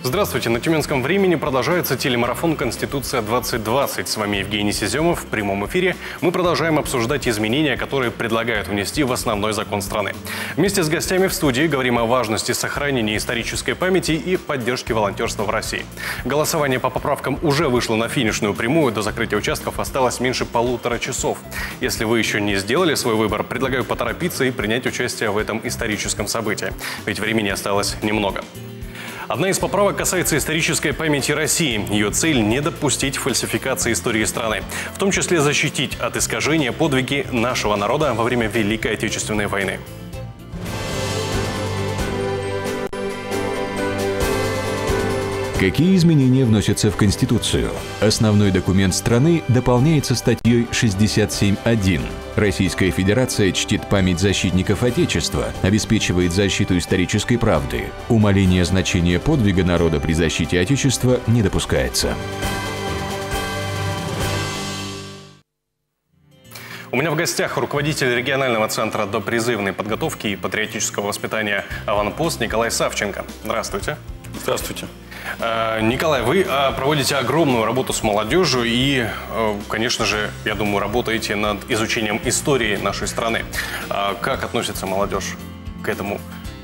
Здравствуйте. На Тюменском времени продолжается телемарафон «Конституция-2020». С вами Евгений Сиземов. В прямом эфире мы продолжаем обсуждать изменения, которые предлагают внести в основной закон страны. Вместе с гостями в студии говорим о важности сохранения исторической памяти и поддержки волонтерства в России. Голосование по поправкам уже вышло на финишную прямую. До закрытия участков осталось меньше 1,5 часа. Если вы еще не сделали свой выбор, предлагаю поторопиться и принять участие в этом историческом событии. Ведь времени осталось немного. Одна из поправок касается исторической памяти России. Ее цель – не допустить фальсификации истории страны, в том числе защитить от искажения подвиги нашего народа во время Великой Отечественной войны. Какие изменения вносятся в Конституцию? Основной документ страны дополняется статьей 67.1. Российская Федерация чтит память защитников Отечества, обеспечивает защиту исторической правды. Умаление значения подвига народа при защите Отечества не допускается. У меня в гостях руководитель регионального центра допризывной подготовки и патриотического воспитания «Аванпост» Николай Савченко. Здравствуйте. Здравствуйте. Николай, вы проводите огромную работу с молодежью и, конечно же, я думаю, работаете над изучением истории нашей страны. Как относится молодежь к этому?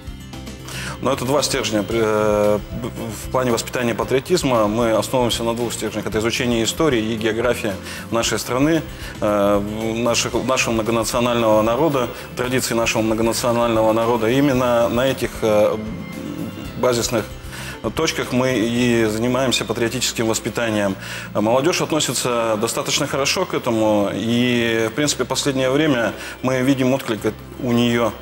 Но это два стержня. В плане воспитания патриотизма мы основываемся на двух стержнях. Это изучение истории и географии нашей страны, нашего многонационального народа, традиций нашего многонационального народа. И именно на этих базисных точках мы и занимаемся патриотическим воспитанием. Молодежь относится достаточно хорошо к этому, и, в принципе, в последнее время мы видим отклик у нее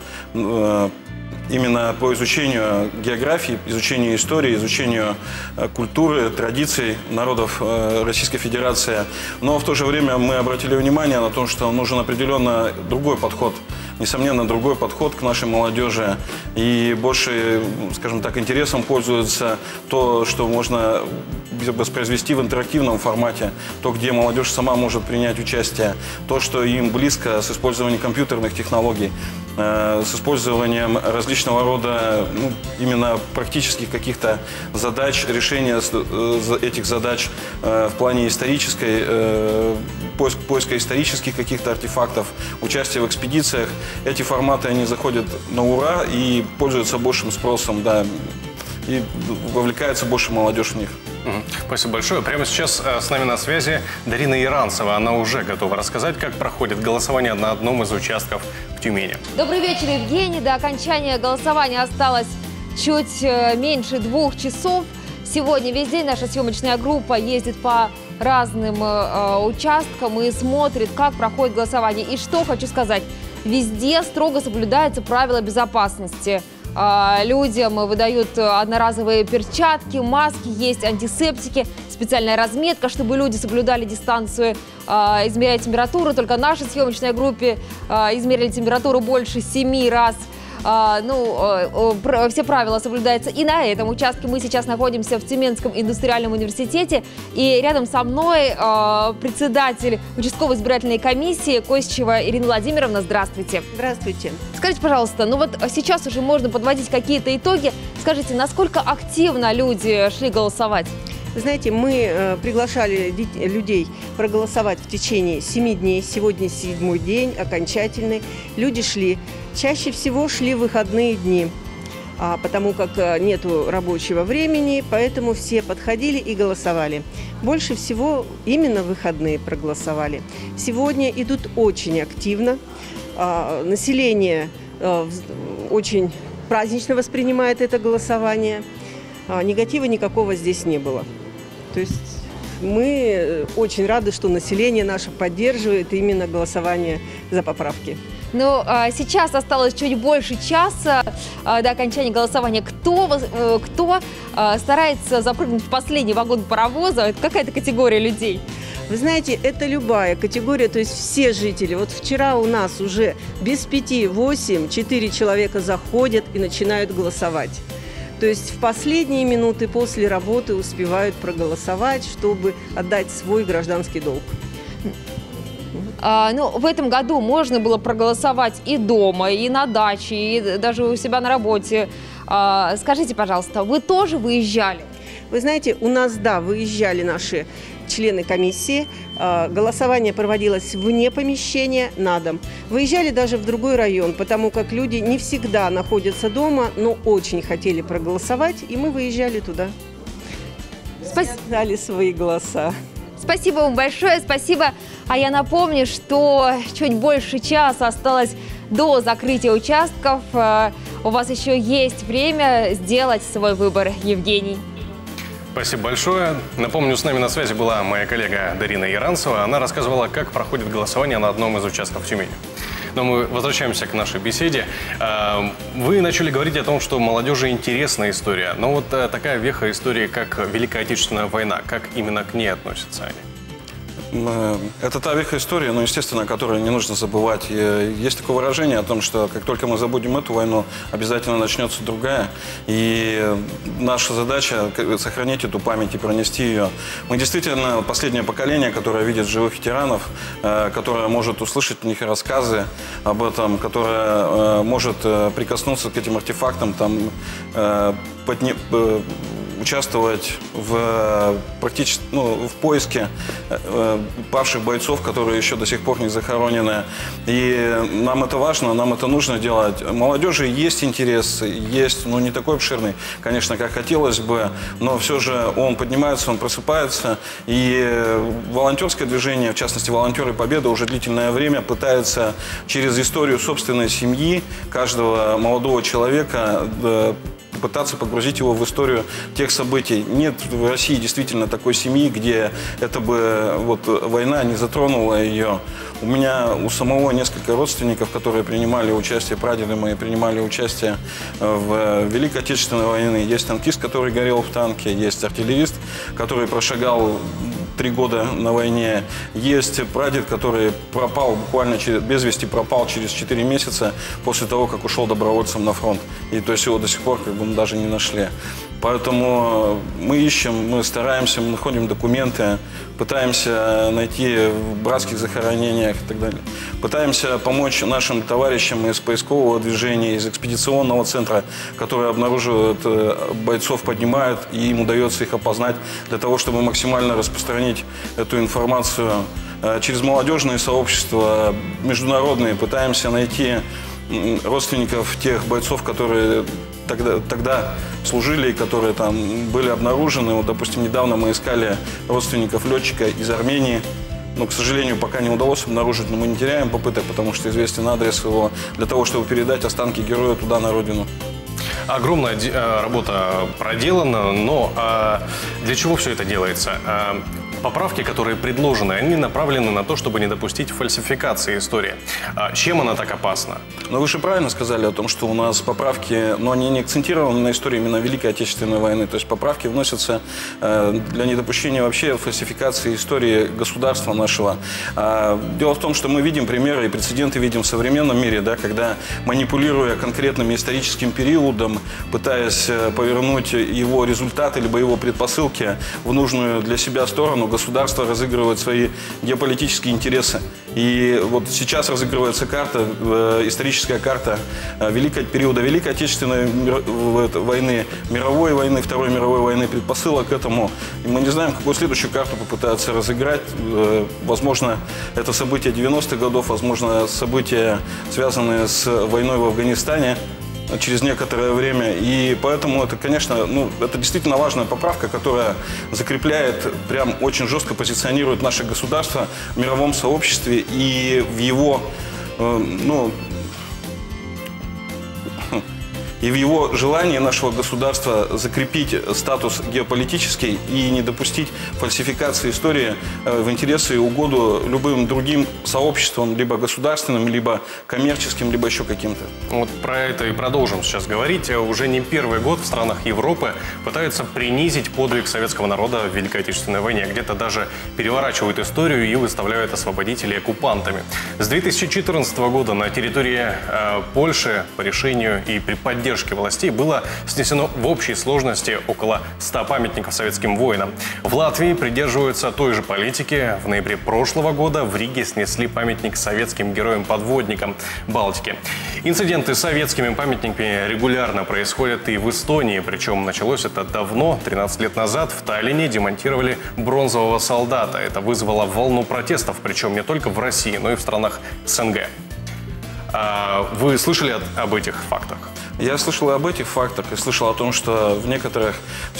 именно по изучению географии, изучению истории, изучению культуры, традиций народов Российской Федерации. Но в то же время мы обратили внимание на то, что нужен определенно другой подход, несомненно, другой подход к нашей молодежи. И больше, скажем так, интересом пользуется то, что можно воспроизвести в интерактивном формате, то, где молодежь сама может принять участие, то, что им близко с использованием компьютерных технологий, с использованием различного рода именно практических каких-то задач, решения этих задач в плане исторической, поиска исторических каких-то артефактов, участия в экспедициях. Эти форматы, они заходят на ура и пользуются большим спросом, да, и вовлекается больше молодежь в них. Спасибо большое. Прямо сейчас с нами на связи Дарина Иранцева. Она уже готова рассказать, как проходит голосование на одном из участков в Тюмени. Добрый вечер, Евгений. До окончания голосования осталось чуть меньше 2 часов. Сегодня весь день наша съемочная группа ездит по разным участкам и смотрит, как проходит голосование. И что хочу сказать, везде строго соблюдаются правила безопасности. Людям выдают одноразовые перчатки, маски, есть антисептики, специальная разметка, чтобы люди соблюдали дистанцию, измеряют температуру. Только в нашей съемочной группе измерили температуру больше 7 раз. Все правила соблюдаются и на этом участке. Мы сейчас находимся в Тюменском индустриальном университете, и рядом со мной председатель участковой избирательной комиссии Косичева Ирина Владимировна. Здравствуйте. Здравствуйте. Скажите, пожалуйста, сейчас уже можно подводить какие-то итоги. Скажите, насколько активно люди шли голосовать? Вы знаете, мы приглашали людей проголосовать в течение 7 дней. Сегодня 7-й день, окончательный. Люди шли. Чаще всего шли в выходные дни, потому как нету рабочего времени, поэтому все подходили и голосовали. Больше всего именно в выходные проголосовали. Сегодня идут очень активно. Население очень празднично воспринимает это голосование. Негатива никакого здесь не было. То есть мы очень рады, что население наше поддерживает именно голосование за поправки. Но сейчас осталось чуть больше часа до окончания голосования. Кто старается запрыгнуть в последний вагон паровоза? Это какая-то категория людей? Вы знаете, это любая категория, то есть все жители. Вот вчера у нас уже без 5-8 4 человека заходят и начинают голосовать. То есть в последние минуты после работы успевают проголосовать, чтобы отдать свой гражданский долг. В этом году можно было проголосовать и дома, и на даче, и даже у себя на работе. Скажите, пожалуйста, вы тоже выезжали? Вы знаете, у нас, да, выезжали наши члены комиссии, голосование проводилось вне помещения, на дом. Выезжали даже в другой район, потому как люди не всегда находятся дома, но очень хотели проголосовать, и мы выезжали туда. Дали свои голоса. Спасибо вам большое, спасибо. А я напомню, что чуть больше часа осталось до закрытия участков. У вас еще есть время сделать свой выбор, Евгений. Спасибо большое. Напомню, с нами на связи была моя коллега Дарина Яранцева. Она рассказывала, как проходит голосование на одном из участков в Тюмени. Но мы возвращаемся к нашей беседе. Вы начали говорить о том, что молодежи интересная история. Но вот такая веха истории, как Великая Отечественная война, как именно к ней относятся они? Это та веха истории, но, естественно, которую не нужно забывать. И есть такое выражение о том, что как только мы забудем эту войну, обязательно начнется другая. И наша задача – сохранить эту память и пронести ее. Мы действительно последнее поколение, которое видит живых ветеранов, которое может услышать у них рассказы об этом, которое может прикоснуться к этим артефактам, там, участвовать в поиске павших бойцов, которые еще до сих пор не захоронены. И нам это важно, нам это нужно делать. Молодежи есть интерес, есть, не такой обширный, конечно, как хотелось бы, но все же он поднимается, он просыпается. И волонтерское движение, в частности, волонтеры Победы, уже длительное время пытается через историю собственной семьи каждого молодого человека пытаться погрузить его в историю тех событий. Нет в России действительно такой семьи, где это бы война не затронула ее. У меня у самого несколько родственников, которые принимали участие, прадеды мои принимали участие в Великой Отечественной войне. Есть танкист, который горел в танке, есть артиллерист, который прошагал 3 года на войне. Есть прадед, который пропал буквально без вести, пропал через 4 месяца после того, как ушел добровольцем на фронт. И то есть его до сих пор даже не нашли. Поэтому мы ищем, мы стараемся, мы находим документы, пытаемся найти в братских захоронениях и так далее. Пытаемся помочь нашим товарищам из поискового движения, из экспедиционного центра, которые обнаруживают бойцов, поднимают, и им удается их опознать для того, чтобы максимально распространить эту информацию. Через молодежные сообщества, международные, пытаемся найти родственников тех бойцов, которые тогда служили, которые там были обнаружены. Вот, допустим, недавно мы искали родственников летчика из Армении. Но, к сожалению, пока не удалось обнаружить, но мы не теряем попыток, потому что известен адрес его, для того, чтобы передать останки героя туда, на родину. Огромная работа проделана, но для чего все это делается? Поправки, которые предложены, они направлены на то, чтобы не допустить фальсификации истории. Чем она так опасна? Но вы же правильно сказали о том, что у нас поправки, но они не акцентированы на истории именно Великой Отечественной войны. То есть поправки вносятся для недопущения вообще фальсификации истории государства нашего. Дело в том, что мы видим примеры и прецеденты видим в современном мире, да, когда, манипулируя конкретным историческим периодом, пытаясь повернуть его результаты либо его предпосылки в нужную для себя сторону, государство разыгрывает свои геополитические интересы. И вот сейчас разыгрывается карта, историческая карта периода Великой Отечественной войны, мировой войны, Второй мировой войны, предпосылок к этому. И мы не знаем, какую следующую карту попытаются разыграть. Возможно, это события 90-х годов, возможно, события, связанные с войной в Афганистане через некоторое время. И поэтому это, конечно, это действительно важная поправка, которая закрепляет, прям очень жестко позиционирует наше государство в мировом сообществе и в его, и в его желании нашего государства закрепить статус геополитический и не допустить фальсификации истории в интересы и угоду любым другим сообществам, либо государственным, либо коммерческим, либо еще каким-то. Вот про это и продолжим сейчас говорить. Уже не первый год в странах Европы пытаются принизить подвиг советского народа в Великой Отечественной войне. Где-то даже переворачивают историю и выставляют освободителей оккупантами. С 2014 года на территории Польши по решению и при поддержке поддержки властей было снесено в общей сложности около 100 памятников советским воинам. В Латвии придерживаются той же политики. В ноябре прошлого года в Риге снесли памятник советским героям-подводникам Балтики. Инциденты с советскими памятниками регулярно происходят и в Эстонии. Причем началось это давно. 13 лет назад в Таллине демонтировали бронзового солдата. Это вызвало волну протестов, причем не только в России, но и в странах СНГ. Вы слышали об этих фактах? Я слышал об этих фактах и слышал о том, что в некоторых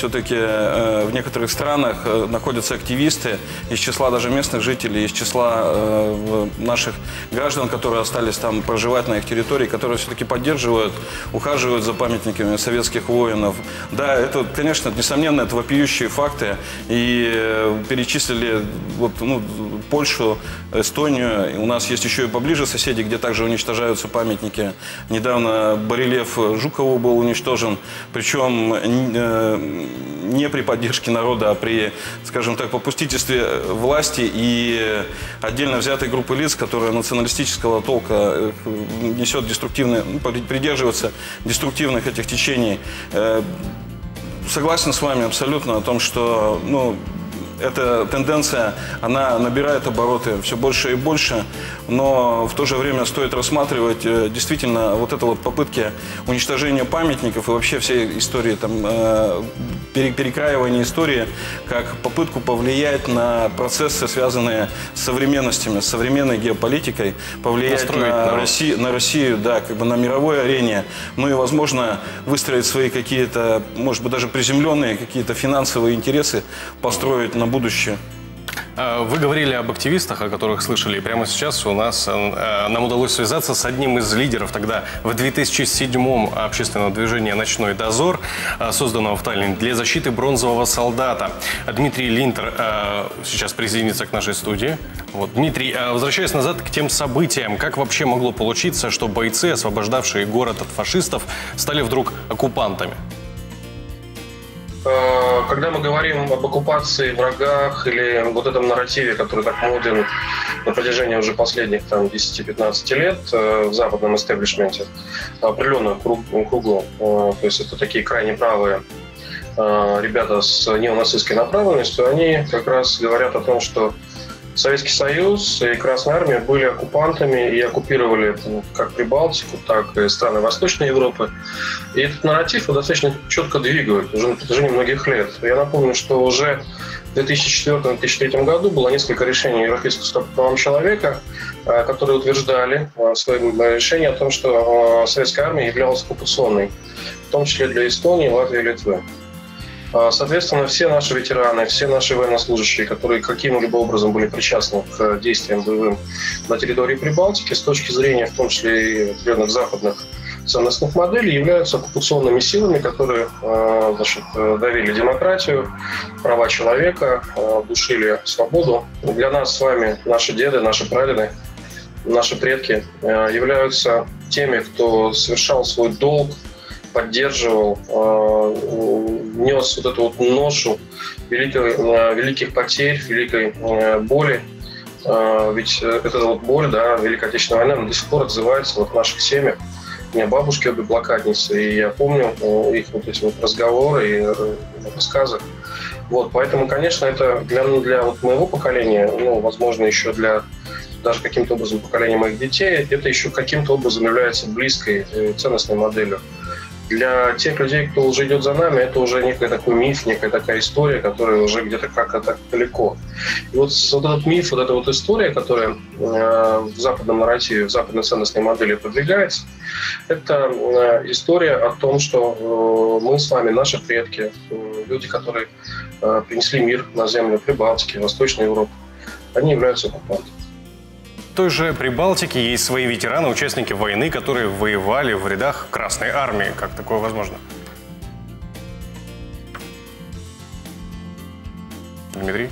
странах находятся активисты из числа даже местных жителей, из числа наших граждан, которые остались там проживать на их территории, которые все-таки поддерживают, ухаживают за памятниками советских воинов. Да, это, конечно, несомненно, это вопиющие факты. И перечислили Польшу, Эстонию. У нас есть еще и поближе соседи, где также уничтожаются памятники. Недавно барельеф Жукову был уничтожен, причем не при поддержке народа, а при, скажем так, попустительстве власти и отдельно взятой группы лиц, которая националистического толка несет придерживается деструктивных этих течений. Согласен с вами абсолютно о том, что эта тенденция, она набирает обороты все больше и больше, но в то же время стоит рассматривать действительно попытки уничтожения памятников и вообще всей истории, перекраивания истории, как попытку повлиять на процессы, связанные с современностями, с современной геополитикой, повлиять на Россию, да, на мировой арене, и, возможно, выстроить свои какие-то, может быть, даже приземленные какие-то финансовые интересы, построить на будущее. Вы говорили об активистах, о которых слышали. И прямо сейчас нам удалось связаться с одним из лидеров тогда в 2007-м общественного движения «Ночной дозор», созданного в Таллине для защиты бронзового солдата. Дмитрий Линтер сейчас присоединится к нашей студии. Дмитрий, возвращаясь назад к тем событиям, как вообще могло получиться, что бойцы, освобождавшие город от фашистов, стали вдруг оккупантами? Когда мы говорим об оккупации, врагах или этом нарративе, который так моден на протяжении уже последних 10-15 лет в западном истеблишменте, определенном кругу, то есть это такие крайне правые ребята с неонацистской направленностью, они как раз говорят о том, что Советский Союз и Красная Армия были оккупантами и оккупировали как Прибалтику, так и страны Восточной Европы. И этот нарратив достаточно четко двигают уже на протяжении многих лет. Я напомню, что уже в 2004-2003 году было несколько решений Европейского суда по правам человека, которые утверждали в своем решении о том, что Советская армия являлась оккупационной, в том числе для Эстонии, Латвии и Литвы. Соответственно, все наши ветераны, все наши военнослужащие, которые каким-либо образом были причастны к действиям боевым на территории Прибалтики, с точки зрения, в том числе и определенных западных ценностных моделей, являются оккупационными силами, которые давили демократию, права человека, душили свободу. Для нас с вами наши деды, наши прадеды, наши предки являются теми, кто совершал свой долг, поддерживал, нес эту ношу великих потерь, великой боли. Ведь эта боль, Великая Отечественная война, до сих пор отзывается в наших семьях. У меня бабушки обе блокадницы, и я помню их эти разговоры и рассказы. Поэтому, конечно, это для моего поколения, возможно, еще для даже каким-то образом поколения моих детей, это еще каким-то образом является близкой ценностной моделью. Для тех людей, кто уже идет за нами, это уже некий такой миф, некая такая история, которая уже где-то как-то так далеко. И этот миф, эта история, которая в западном нарративе, в западной ценностной модели продвигается, это история о том, что мы с вами, наши предки, люди, которые принесли мир на землю Прибалтики, Восточной Европы, они являются оккупантами. В той же Прибалтике есть свои ветераны, участники войны, которые воевали в рядах Красной Армии. Как такое возможно? Дмитрий?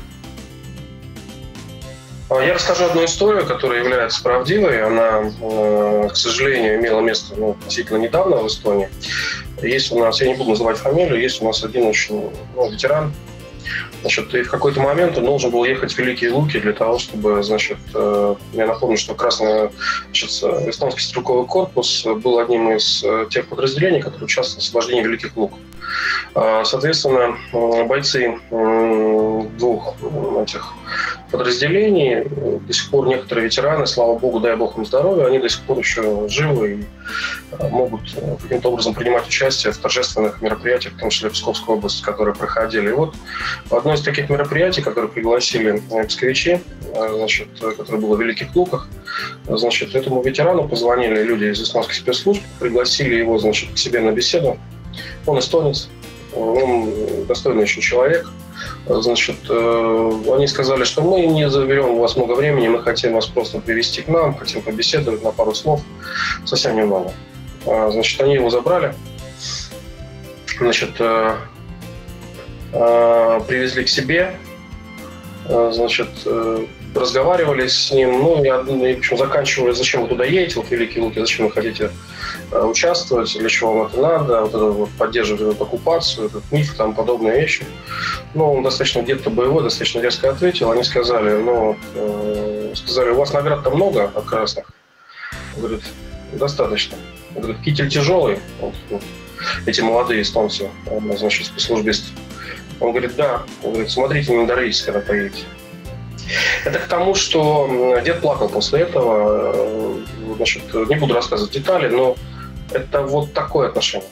Я расскажу одну историю, которая является правдивой. Она, к сожалению, имела место относительно недавно в Эстонии. Есть у нас, я не буду называть фамилию, есть у нас один очень ветеран, Значит, и в какой-то момент он должен был ехать в Великие Луки для того, чтобы, значит, я напомню, что эстонский стрелковый корпус был одним из тех подразделений, которые участвовали в освобождении Великих Луков. Соответственно, бойцы двух этих подразделений, до сих пор некоторые ветераны, слава богу, дай бог им здоровья, они до сих пор еще живы и могут каким-то образом принимать участие в торжественных мероприятиях, в том числе в Псковской области, которые проходили. И вот одно из таких мероприятий, которые пригласили псковичи, значит, которое было в Великих Луках, значит, этому ветерану позвонили люди из эстонских спецслужб, пригласили его, значит, к себе на беседу. Он эстонец, он достойный очень человек. Значит, они сказали, что мы не заберем у вас много времени, мы хотим вас просто привести к нам, хотим побеседовать на пару слов, совсем немного. Значит, они его забрали, значит, привезли к себе, значит, разговаривали с ним, ну, и в общем, заканчивали, зачем вы туда едете, вот Великие Луки, зачем вы хотите участвовать, для чего вам это надо, вот это вот, поддерживать оккупацию, этот миф, там подобные вещи. Ну, он достаточно где-то боевой, достаточно резко ответил. Они сказали, сказали, у вас наград-то много от красных? Он говорит, достаточно. Он говорит, китель тяжелый, вот, эти молодые эстонцы, значит, спецслужбисты. Он говорит, да. Он говорит, смотрите, не надорвитесь, когда поедете. Это к тому, что дед плакал после этого. Значит, не буду рассказывать детали, но это вот такое отношение.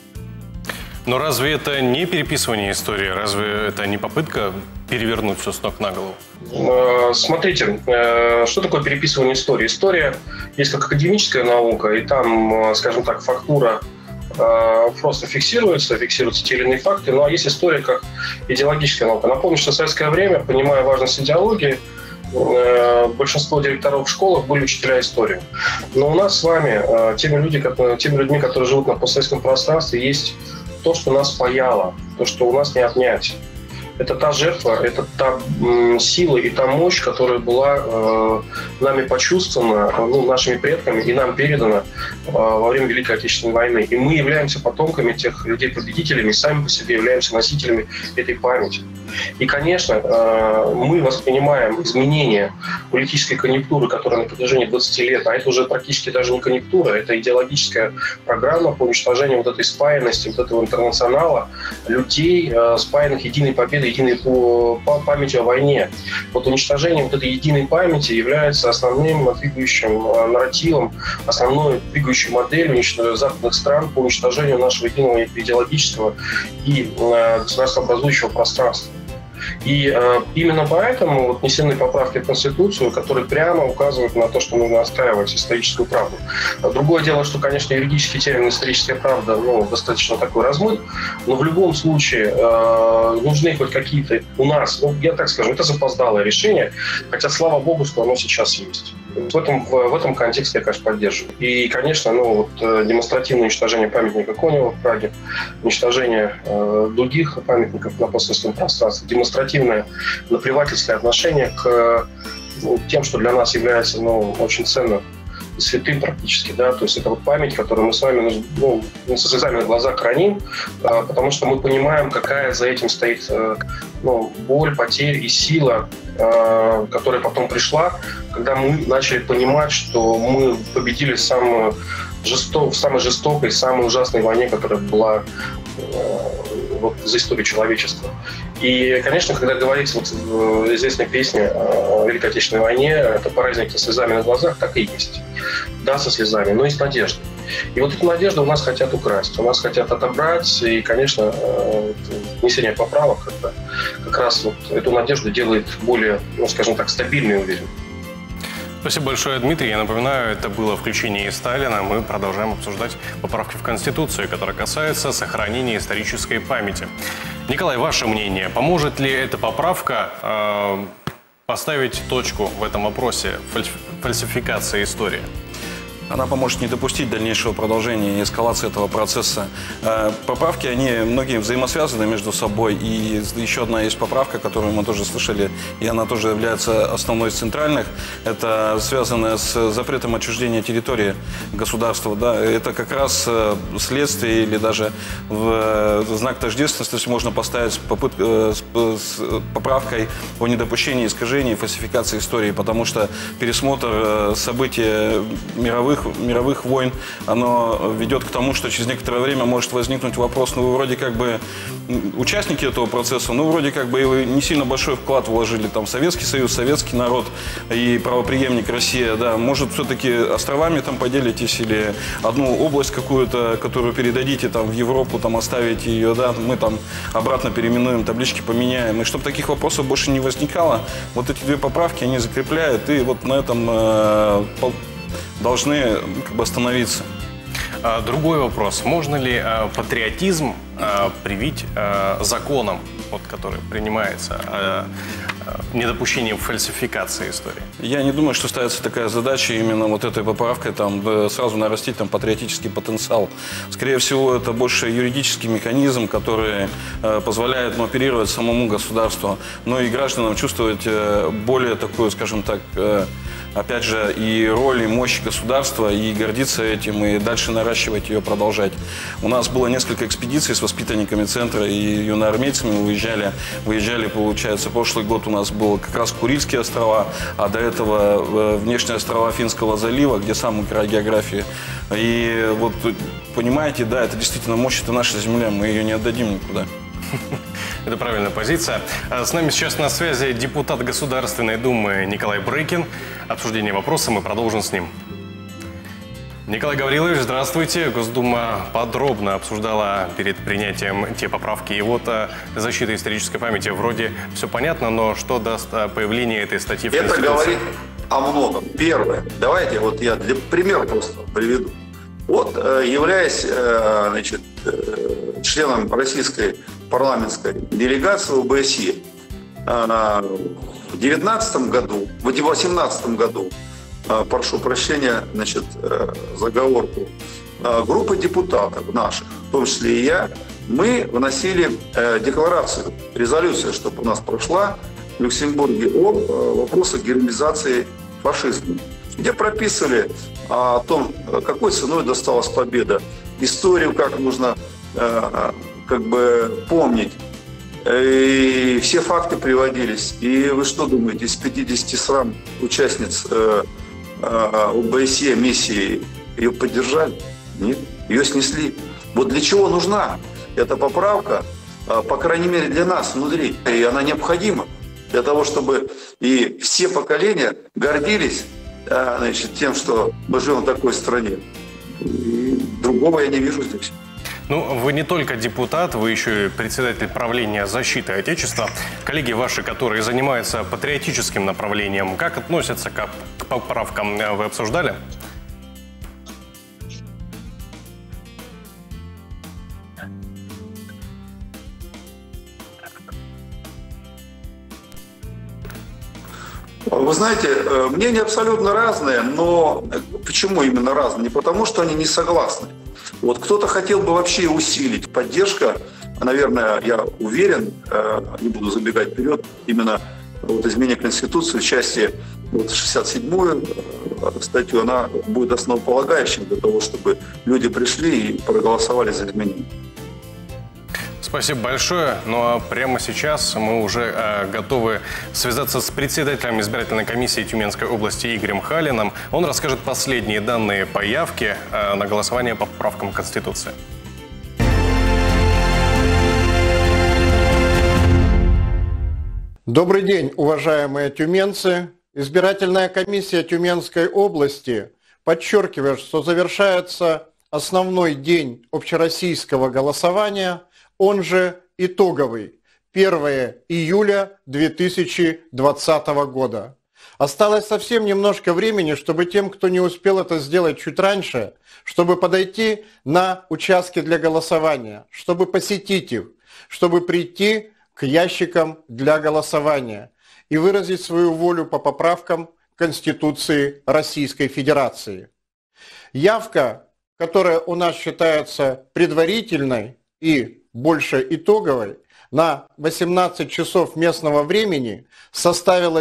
Но разве это не переписывание истории? Разве это не попытка перевернуть все с ног на голову? Смотрите, что такое переписывание истории? История есть как академическая наука, и там, скажем так, фактура просто фиксируются те или иные факты, ну а есть история как идеологическая наука. Напомню, что в советское время, понимая важность идеологии, большинство директоров в школах были учителя истории. Но у нас с вами, теми людьми, которые живут на постсоветском пространстве, есть то, что нас паяло, то, что у нас не отнять. Это та жертва, это та сила и та мощь, которая была нами почувствована, нашими предками и нам передана во время Великой Отечественной войны. И мы являемся потомками тех людей-победителями, и сами по себе являемся носителями этой памяти. И, конечно, мы воспринимаем изменения политической конъюнктуры, которая на протяжении 20 лет, а это уже практически даже не конъюнктура, это идеологическая программа по уничтожению вот этой спаянности, вот этого интернационала, людей, спаянных единой победой, единой памятью о войне. Вот уничтожение вот этой единой памяти является основным двигающим нарративом, основной двигающей моделью западных стран по уничтожению нашего единого идеологического и государствообразующего пространства. И именно поэтому внесены поправки в Конституцию, которые прямо указывают на то, что нужно отстаивать историческую правду. Другое дело, что, конечно, юридический термин «историческая правда» достаточно такой размыт, но в любом случае нужны хоть какие-то у нас, я так скажу, это запоздалое решение, хотя слава богу, что оно сейчас есть. В этом контексте я, конечно, поддерживаю. И, конечно, демонстративное уничтожение памятника Конева в Праге, уничтожение других памятников на постсоветском пространстве, демонстративное наплевательское отношение к тем, что для нас является очень ценным и святым практически, да, то есть это вот память, которую мы с вами со слезами на глазах храним, потому что мы понимаем, какая за этим стоит боль, потеря и сила, которая потом пришла, когда мы начали понимать, что мы победили в самой жестокой, самой ужасной войне, которая была за историю человечества. И, конечно, когда говорится в известной песне о Великой Отечественной войне, это праздник со слезами на глазах, так и есть. Да, со слезами, но и с надеждой. И вот эту надежду у нас хотят украсть, у нас хотят отобрать, и, конечно, внесение поправок как раз эту надежду делает более, скажем так, стабильной и уверенной. Спасибо большое, Дмитрий. Я напоминаю, это было включение из Сталина. Мы продолжаем обсуждать поправки в Конституцию, которые касаются сохранения исторической памяти. Николай, ваше мнение, поможет ли эта поправка поставить точку в этом вопросе фальсификации истории? Она поможет не допустить дальнейшего продолжения и эскалации этого процесса. Поправки, они многие взаимосвязаны между собой. И еще одна есть поправка, которую мы тоже слышали, и она тоже является основной из центральных. Это связано с запретом отчуждения территории государства. Да, это как раз следствие или даже в знак тождественности, то есть можно поставить с поправкой о недопущении искажений, фальсификации истории, потому что пересмотр событий мировых войн, оно ведет к тому, что через некоторое время может возникнуть вопрос, ну вы вроде как бы участники этого процесса, ну вроде как бы и вы не сильно большой вклад вложили, там Советский Союз, советский народ и правопреемник Россия, да, может все-таки островами там поделитесь или одну область какую-то, которую передадите там в Европу, там оставите ее, да, мы там обратно переименуем, таблички поменяем, и чтобы таких вопросов больше не возникало, вот эти две поправки, они закрепляют, и вот на этом должны как бы остановиться. Другой вопрос. Можно ли патриотизм привить законом, вот, который принимается, недопущением фальсификации истории? Я не думаю, что ставится такая задача именно вот этой поправкой, там, сразу нарастить там патриотический потенциал. Скорее всего, это больше юридический механизм, который позволяет оперировать самому государству, но и гражданам чувствовать более такую, скажем так, опять же, и роль, и мощь государства, и гордиться этим, и дальше наращивать ее, продолжать. У нас было несколько экспедиций с воспитанниками центра и юноармейцами выезжали, получается, прошлый год у нас был как раз Курильские острова, а до этого внешние острова Финского залива, где самый край географии. И вот, понимаете, да, это действительно мощь, это наша земля, мы ее не отдадим никуда. Это правильная позиция. С нами сейчас на связи депутат Государственной Думы Николай Брыкин. Обсуждение вопроса мы продолжим с ним. Николай Гаврилович, здравствуйте. Госдума подробно обсуждала перед принятием те поправки. И вот защита исторической памяти вроде все понятно, но что даст появление этой статьи в Конституции? Это говорит о многом. Первое. Давайте вот я для примера просто приведу. Вот, являясь, значит, членом российской парламентской делегации в ОБСЕ, в 2018 году, прошу прощения, значит, за оговорку, группа депутатов наших, в том числе и я, мы вносили декларацию, резолюцию, чтобы у нас прошла в Люксембурге о вопросах героизации фашизма, где прописывали о том, какой ценой досталась победа, историю, как нужно как бы помнить. И все факты приводились. И вы что думаете, из 50 стран участниц ОБСЕ миссии ее поддержали? Нет, ее снесли. Вот для чего нужна эта поправка, по крайней мере для нас внутри. И она необходима для того, чтобы и все поколения гордились, значит, тем, что мы живем в такой стране. И другого я не вижу здесь. Ну, вы не только депутат, вы еще и председатель правления защиты Отечества. Коллеги ваши, которые занимаются патриотическим направлением, как относятся к поправкам, вы обсуждали? Вы знаете, мнения абсолютно разные, но почему именно разные? Не потому, что они не согласны. Вот кто-то хотел бы вообще усилить поддержка, наверное, я уверен, не буду забегать вперед, именно вот изменение Конституции в части вот 67-ю статью, она будет основополагающей для того, чтобы люди пришли и проголосовали за изменения. Спасибо большое. Ну а прямо сейчас мы уже готовы связаться с председателем избирательной комиссии Тюменской области Игорем Халиным. Он расскажет последние данные по явке на голосование по поправкам Конституции. Добрый день, уважаемые тюменцы. Избирательная комиссия Тюменской области подчеркивает, что завершается основной день общероссийского голосования, он же итоговый, 1 июля 2020 года. Осталось совсем немножко времени, чтобы тем, кто не успел это сделать чуть раньше, чтобы подойти на участки для голосования, чтобы посетить их, чтобы прийти к ящикам для голосования и выразить свою волю по поправкам Конституции Российской Федерации. Явка, которая у нас считается предварительной и больше итоговой, на 18 часов местного времени составила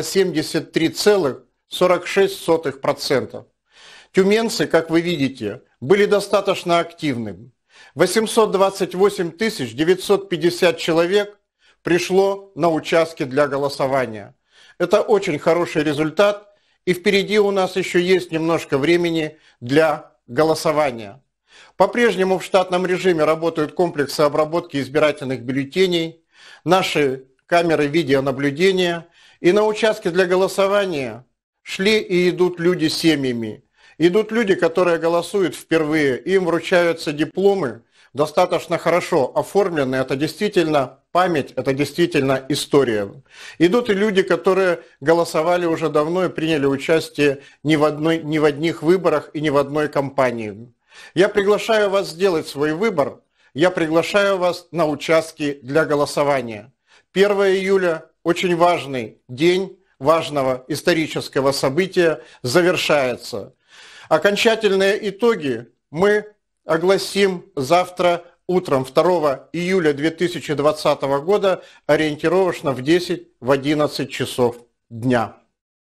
73,46%. Тюменцы, как вы видите, были достаточно активными. 828 950 человек пришло на участки для голосования. Это очень хороший результат, и впереди у нас еще есть немножко времени для голосования. По-прежнему в штатном режиме работают комплексы обработки избирательных бюллетеней, наши камеры видеонаблюдения, и на участке для голосования шли и идут люди с семьями. Идут люди, которые голосуют впервые, им вручаются дипломы, достаточно хорошо оформленные, это действительно память, это действительно история. Идут и люди, которые голосовали уже давно и приняли участие ни в одних выборах и ни в одной кампании. Я приглашаю вас сделать свой выбор, я приглашаю вас на участки для голосования. 1 июля – очень важный день важного исторического события завершается. Окончательные итоги мы огласим завтра утром 2 июля 2020 года, ориентировочно в 10-11 часов дня.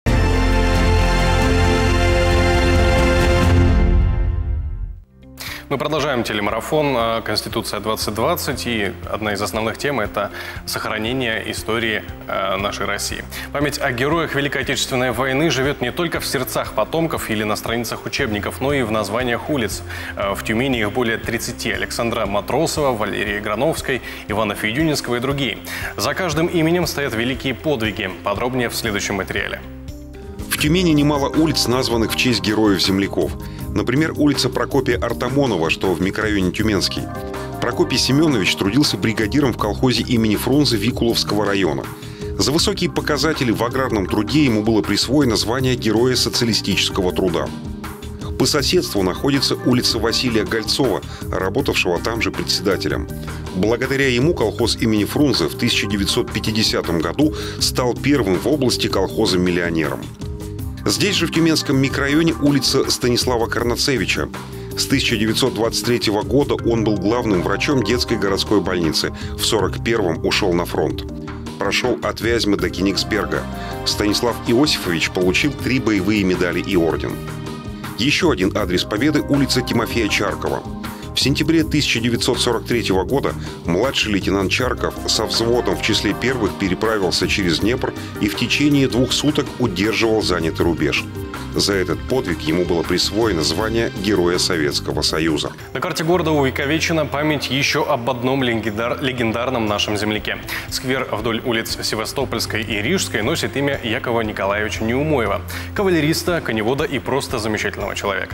Мы продолжаем телемарафон «Конституция-2020», и одна из основных тем – это сохранение истории нашей России. Память о героях Великой Отечественной войны живет не только в сердцах потомков или на страницах учебников, но и в названиях улиц. В Тюмени их более 30 – Александра Матросова, Валерии Грановской, Ивана Федюнинского и другие. За каждым именем стоят великие подвиги. Подробнее в следующем материале. В Тюмени немало улиц, названных в честь героев-земляков. Например, улица Прокопия Артамонова, что в микрорайоне Тюменский. Прокопий Семенович трудился бригадиром в колхозе имени Фрунзе Викуловского района. За высокие показатели в аграрном труде ему было присвоено звание Героя социалистического труда. По соседству находится улица Василия Гольцова, работавшего там же председателем. Благодаря ему колхоз имени Фрунзе в 1950 году стал первым в области колхозом-миллионером. Здесь же, в Тюменском микрорайоне, улица Станислава Карнацевича. С 1923 года он был главным врачом детской городской больницы. В 1941-м ушел на фронт. Прошел от Вязьмы до Кенигсберга. Станислав Иосифович получил 3 боевые медали и орден. Еще один адрес победы – улица Тимофея Чаркова. В сентябре 1943 года младший лейтенант Чарков со взводом в числе первых переправился через Днепр и в течение 2 суток удерживал занятый рубеж. За этот подвиг ему было присвоено звание Героя Советского Союза. На карте города увековечена память еще об одном легендарном нашем земляке. Сквер вдоль улиц Севастопольской и Рижской носит имя Якова Николаевича Неумоева, кавалериста, коневода и просто замечательного человека.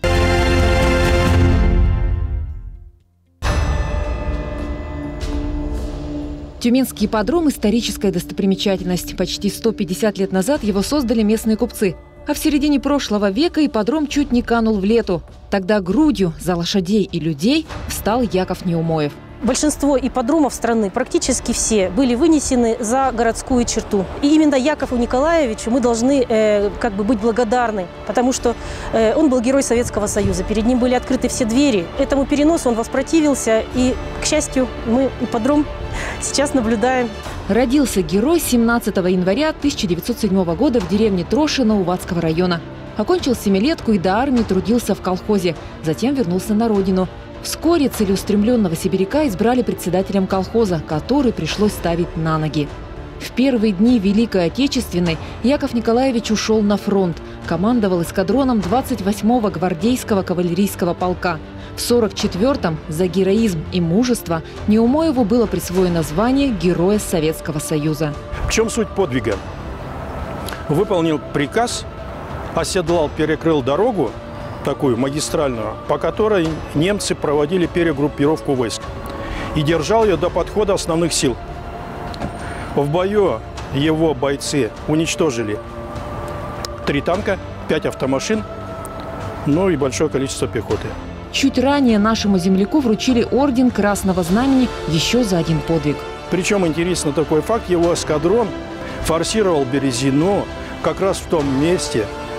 Тюменский ипподром – историческая достопримечательность. Почти 150 лет назад его создали местные купцы. А в середине прошлого века ипподром чуть не канул в лету. Тогда грудью за лошадей и людей встал Яков Неумоев. Большинство ипподромов страны, практически все, были вынесены за городскую черту. И именно Якову Николаевичу мы должны быть благодарны, потому что он был герой Советского Союза. Перед ним были открыты все двери. Этому переносу он воспротивился, и, к счастью, мы ипподром сейчас наблюдаем. Родился герой 17 января 1907 года в деревне Трошино Уватского района. Окончил семилетку и до армии трудился в колхозе. Затем вернулся на родину. Вскоре целеустремленного сибиряка избрали председателем колхоза, который пришлось ставить на ноги. В первые дни Великой Отечественной Яков Николаевич ушел на фронт, командовал эскадроном 28-го гвардейского кавалерийского полка. В 1944-м за героизм и мужество Неумоеву было присвоено звание Героя Советского Союза. В чем суть подвига? Выполнил приказ, оседлал, перекрыл дорогу, такую магистральную, по которой немцы проводили перегруппировку войск. И держал ее до подхода основных сил. В бою его бойцы уничтожили 3 танка, 5 автомашин, ну и большое количество пехоты. Чуть ранее нашему земляку вручили орден Красного Знамени еще за один подвиг. Причем интересно такой факт, его эскадрон форсировал Березину как раз в том месте,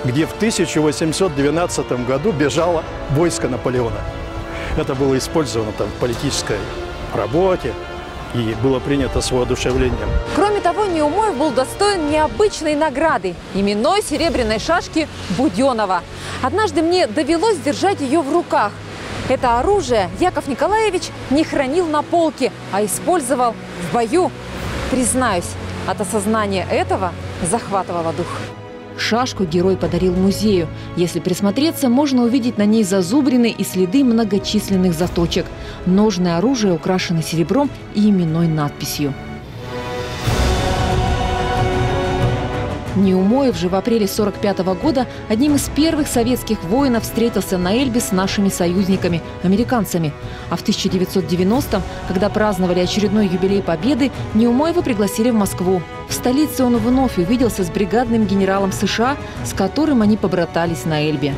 где в 1812 году бежало войско Наполеона. Это было использовано там в политической работе и было принято с воодушевлением. Кроме того, Неумоев был достоин необычной награды – именной серебряной шашки Буденова. Однажды мне довелось держать ее в руках. Это оружие Яков Николаевич не хранил на полке, а использовал в бою. Признаюсь, от осознания этого захватывало дух. Шашку герой подарил музею. Если присмотреться, можно увидеть на ней зазубрины и следы многочисленных заточек. Ножное оружие украшено серебром и именной надписью. Неумоев же в апреле 1945 года одним из первых советских воинов встретился на Эльбе с нашими союзниками, американцами. А в 1990-м, когда праздновали очередной юбилей Победы, Неумоева пригласили в Москву. В столице он вновь увиделся с бригадным генералом США, с которым они побратались на Эльбе.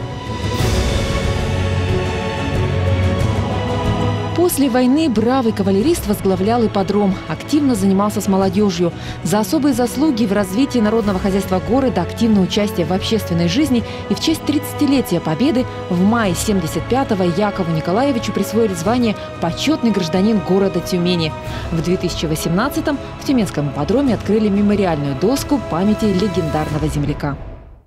После войны бравый кавалерист возглавлял ипподром, активно занимался с молодежью. За особые заслуги в развитии народного хозяйства города, активное участие в общественной жизни и в честь 30-летия Победы в мае 1975-го Якову Николаевичу присвоили звание «Почетный гражданин города Тюмени». В 2018-м в Тюменском ипподроме открыли мемориальную доску памяти легендарного земляка.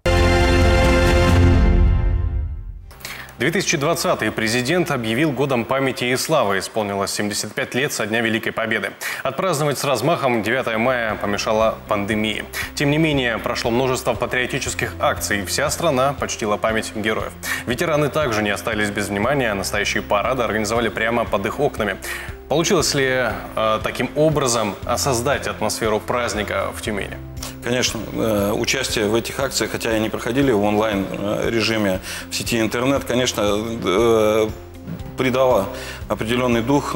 2020-й президент объявил годом памяти и славы. Исполнилось 75 лет со Дня Великой Победы. Отпраздновать с размахом 9 мая помешала пандемия. Тем не менее, прошло множество патриотических акций. Вся страна почтила память героев. Ветераны также не остались без внимания. Настоящие парады организовали прямо под их окнами. Получилось ли таким образом создать атмосферу праздника в Тюмени? Конечно, участие в этих акциях, хотя и не проходили в онлайн-режиме в сети интернет, конечно, придало определенный дух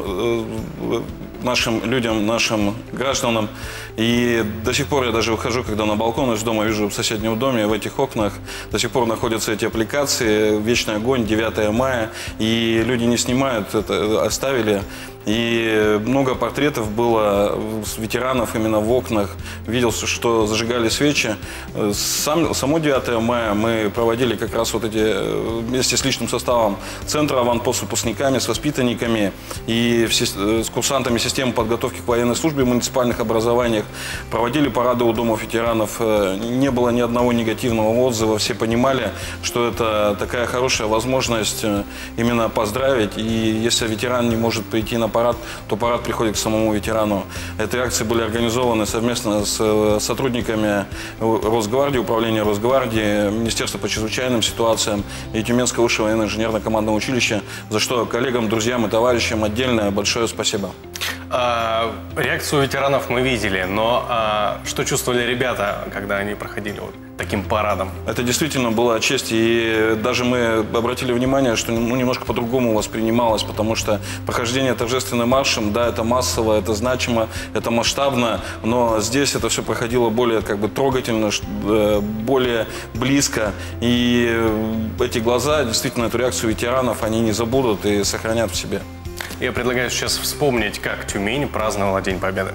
нашим людям, нашим гражданам. И до сих пор я даже выхожу, когда на балкон из дома вижу в соседнем доме, в этих окнах до сих пор находятся эти аппликации «Вечный огонь», 9 мая. И люди не снимают это, оставили. И много портретов было с ветеранов именно в окнах. Видел, что зажигали свечи. Само 9 мая мы проводили как раз вот эти вместе с личным составом центра «Аванпост» с выпускниками, с воспитанниками и с курсантами системы подготовки к военной службе в муниципальных образованиях. Проводили парады у домов ветеранов. Не было ни одного негативного отзыва. Все понимали, что это такая хорошая возможность именно поздравить. И если ветеран не может прийти на парад, то парад приходит к самому ветерану. Эти акции были организованы совместно с сотрудниками Росгвардии, управления Росгвардии, Министерства по чрезвычайным ситуациям и Тюменского высшего военно-инженерно-командного училища, за что коллегам, друзьям и товарищам отдельное большое спасибо. Реакцию ветеранов мы видели, но что чувствовали ребята, когда они проходили вот таким парадом? Это действительно была честь, и даже мы обратили внимание, что немножко по-другому воспринималось, потому что прохождение торжественным маршем, да, это массово, это значимо, это масштабно, но здесь это все проходило более трогательно, более близко, и эти глаза, действительно, эту реакцию ветеранов они не забудут и сохранят в себе. Я предлагаю сейчас вспомнить, как Тюмень праздновала День Победы.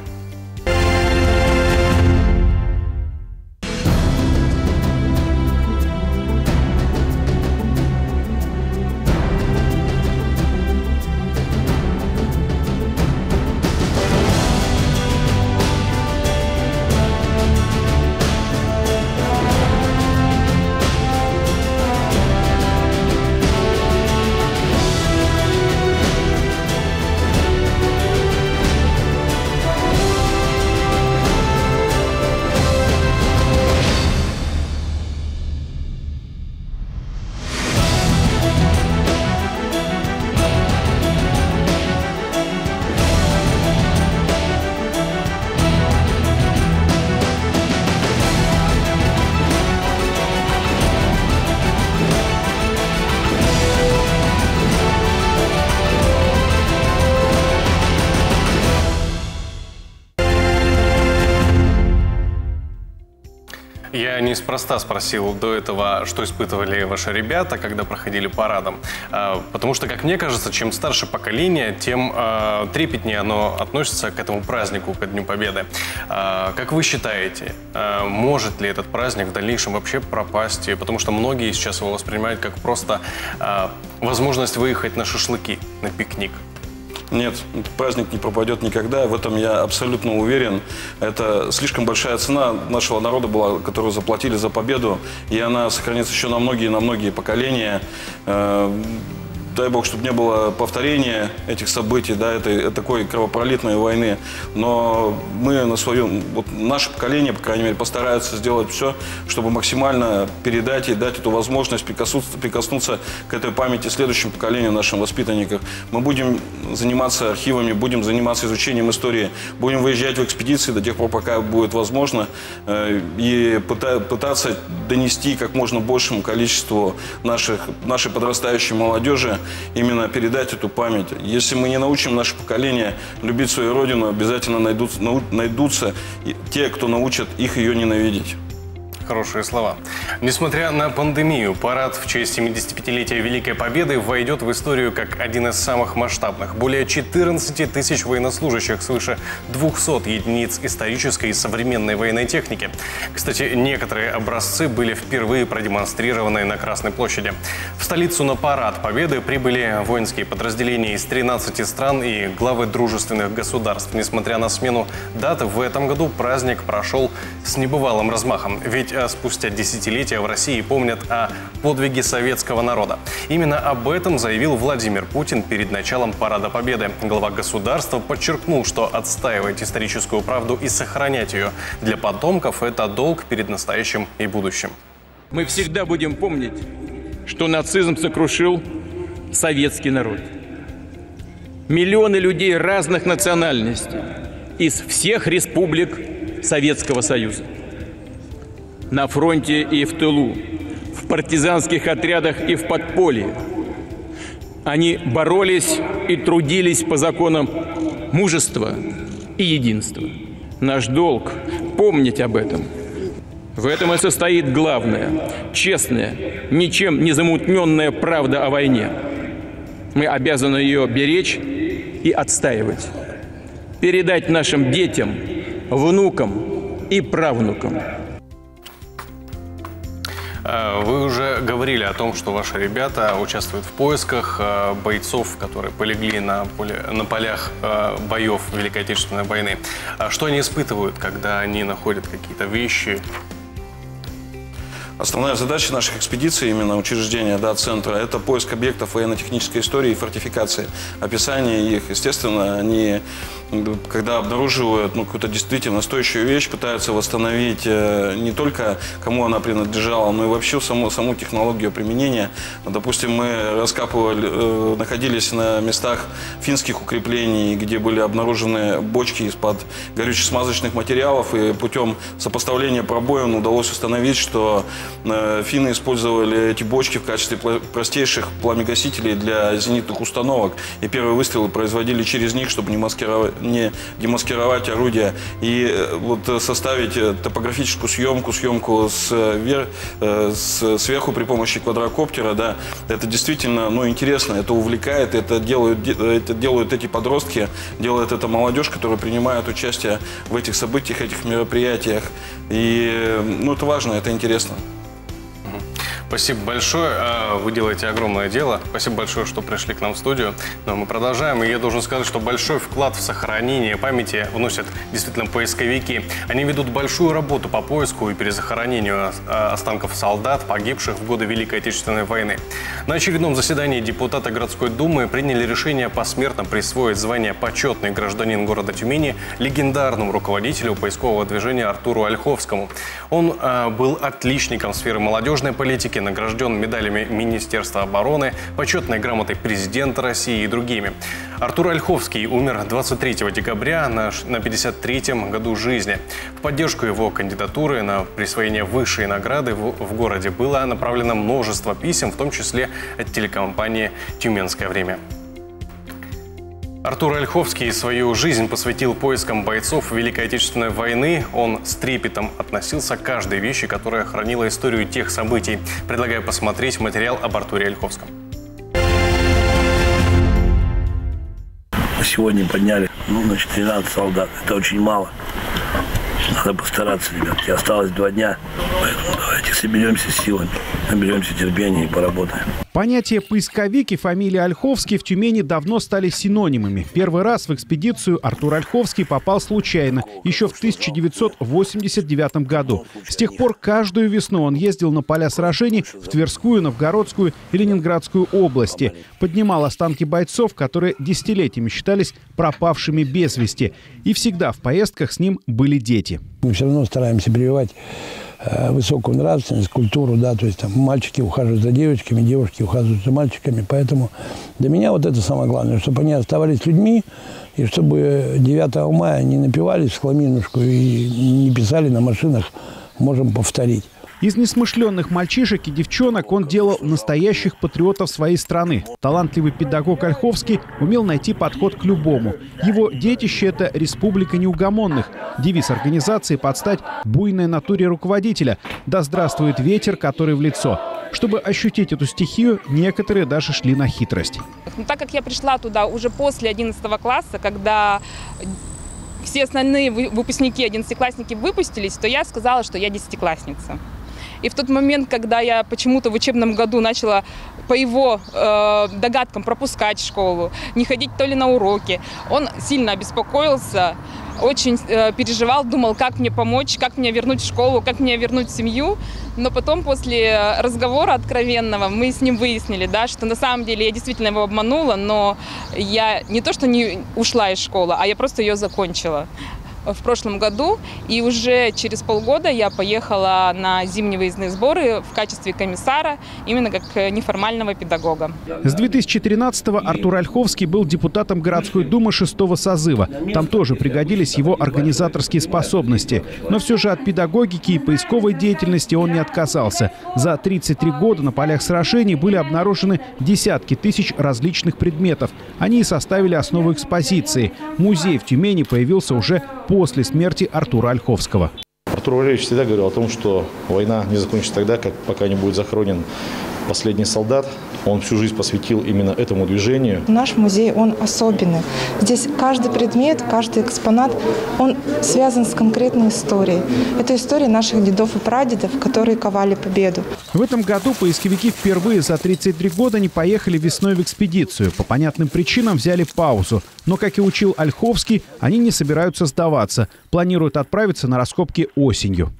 Я неспроста спросил до этого, что испытывали ваши ребята, когда проходили парадом. Потому что, как мне кажется, чем старше поколение, тем трепетнее оно относится к этому празднику, к Дню Победы. Как вы считаете, может ли этот праздник в дальнейшем вообще пропасть? Потому что многие сейчас его воспринимают как просто возможность выехать на шашлыки, на пикник. Нет, этот праздник не пропадет никогда, в этом я абсолютно уверен. Это слишком большая цена нашего народа была, которую заплатили за победу, и она сохранится еще на многие поколения. Дай бог, чтобы не было повторения этих событий, да, этой такой кровопролитной войны. Но мы на своем, вот наше поколение, по крайней мере, постараются сделать все, чтобы максимально передать и дать эту возможность прикоснуться к этой памяти следующему поколению, нашим воспитанникам. Мы будем заниматься архивами, будем заниматься изучением истории, будем выезжать в экспедиции до тех пор, пока будет возможно, и пытаться донести как можно большему количеству нашей подрастающей молодежи именно передать эту память. Если мы не научим наше поколение любить свою родину, обязательно найдутся те, кто научат их ее ненавидеть. Хорошие слова. Несмотря на пандемию, парад в честь 75-летия Великой Победы войдет в историю как один из самых масштабных. Более 14 тысяч военнослужащих, свыше 200 единиц исторической и современной военной техники. Кстати, некоторые образцы были впервые продемонстрированы на Красной площади. В столицу на парад Победы прибыли воинские подразделения из 13 стран и главы дружественных государств. Несмотря на смену даты, в этом году праздник прошел с небывалым размахом. Ведь спустя десятилетия в России помнят о подвиге советского народа. Именно об этом заявил Владимир Путин перед началом Парада Победы. Глава государства подчеркнул, что отстаивать историческую правду и сохранять ее для потомков – это долг перед настоящим и будущим. Мы всегда будем помнить, что нацизм сокрушил советский народ. Миллионы людей разных национальностей из всех республик Советского Союза. На фронте и в тылу, в партизанских отрядах и в подполье. Они боролись и трудились по законам мужества и единства. Наш долг – помнить об этом. В этом и состоит главное, честная, ничем не замутненная правда о войне. Мы обязаны ее беречь и отстаивать. Передать нашим детям, внукам и правнукам. Вы уже говорили о том, что ваши ребята участвуют в поисках бойцов, которые полегли на полях боев Великой Отечественной войны. Что они испытывают, когда они находят какие-то вещи? Основная задача наших экспедиций, именно учреждения центра, это поиск объектов военно-технической истории и фортификации. Описание их, естественно, они, когда обнаруживают какую-то действительно стоящую вещь, пытаются восстановить не только кому она принадлежала, но и вообще саму технологию применения. Допустим, мы раскапывали, находились на местах финских укреплений, где были обнаружены бочки из-под горюче-смазочных материалов, и путем сопоставления пробоин удалось установить, что финны использовали эти бочки в качестве простейших пламегасителей для зенитных установок. И первые выстрелы производили через них, чтобы не демаскировать орудия. И вот составить топографическую съемку сверху при помощи квадрокоптера, это действительно интересно, это увлекает, это делают эти подростки, делает это молодежь, которая принимает участие в этих событиях, этих мероприятиях. И это важно, это интересно. Спасибо большое. Вы делаете огромное дело. Спасибо большое, что пришли к нам в студию. Но мы продолжаем. И я должен сказать, что большой вклад в сохранение памяти вносят действительно поисковики. Они ведут большую работу по поиску и перезахоронению останков солдат, погибших в годы Великой Отечественной войны. На очередном заседании депутаты городской думы приняли решение посмертно присвоить звание «Почетный гражданин города Тюмени» легендарному руководителю поискового движения Артуру Ольховскому. Он был отличником сферы молодежной политики, награжден медалями Министерства обороны, почетной грамотой президента России и другими. Артур Ольховский умер 23 декабря на 53-м году жизни. В поддержку его кандидатуры на присвоение высшей награды в городе было направлено множество писем, в том числе от телекомпании «Тюменское время». Артур Ольховский свою жизнь посвятил поискам бойцов Великой Отечественной войны. Он с трепетом относился к каждой вещи, которая хранила историю тех событий. Предлагаю посмотреть материал об Артуре Ольховском. Сегодня подняли, 13 солдат. Это очень мало. Надо постараться, ребятки. Осталось 2 дня. Поэтому давайте соберемся силами, наберемся терпения и поработаем. Понятия «поисковик» и фамилия Ольховский в Тюмени давно стали синонимами. Первый раз в экспедицию Артур Ольховский попал случайно, еще в 1989 году. С тех пор каждую весну он ездил на поля сражений в Тверскую, Новгородскую и Ленинградскую области. Поднимал останки бойцов, которые десятилетиями считались пропавшими без вести. И всегда в поездках с ним были дети. Мы все равно стараемся прививать высокую нравственность, культуру, да, то есть там мальчики ухаживают за девочками, девушки ухаживают за мальчиками, поэтому для меня вот это самое главное, чтобы они оставались людьми, и чтобы 9 мая не напивались в хламинушку и не писали на машинах «можем повторить». Из несмышленных мальчишек и девчонок он делал настоящих патриотов своей страны. Талантливый педагог Ольховский умел найти подход к любому. Его детище – это «Республика неугомонных». Девиз организации под стать буйной натуре руководителя. Да здравствует ветер, который в лицо. Чтобы ощутить эту стихию, некоторые даже шли на хитрость. Но так как я пришла туда уже после 11 класса, когда все остальные выпускники, 11-классники выпустились, то я сказала, что я 10-классница. И в тот момент, когда я почему-то в учебном году начала по его догадкам пропускать школу, не ходить то ли на уроки, он сильно обеспокоился, очень переживал, думал, как мне помочь, как мне вернуть в школу, как мне вернуть в семью. Но потом, после разговора откровенного, мы с ним выяснили, да, что на самом деле я действительно его обманула, но я не то, что не ушла из школы, а я просто ее закончила в прошлом году, и уже через полгода я поехала на зимние выездные сборы в качестве комиссара, именно как неформального педагога. С 2013-го Артур Ольховский был депутатом городской думы 6-го созыва. Там тоже пригодились его организаторские способности. Но все же от педагогики и поисковой деятельности он не отказался. За 33 года на полях сражений были обнаружены десятки тысяч различных предметов. Они и составили основу экспозиции. Музей в Тюмени появился уже после смерти Артура Ольховского. Артур Валерьевич всегда говорил о том, что война не закончится тогда, пока не будет захоронен последний солдат. Он всю жизнь посвятил именно этому движению. Наш музей, он особенный. Здесь каждый предмет, каждый экспонат, он связан с конкретной историей. Это история наших дедов и прадедов, которые ковали победу. В этом году поисковики впервые за 33 года не поехали весной в экспедицию. По понятным причинам взяли паузу. Но, как и учил Ольховский, они не собираются сдаваться. Планируют отправиться на раскопки осенью.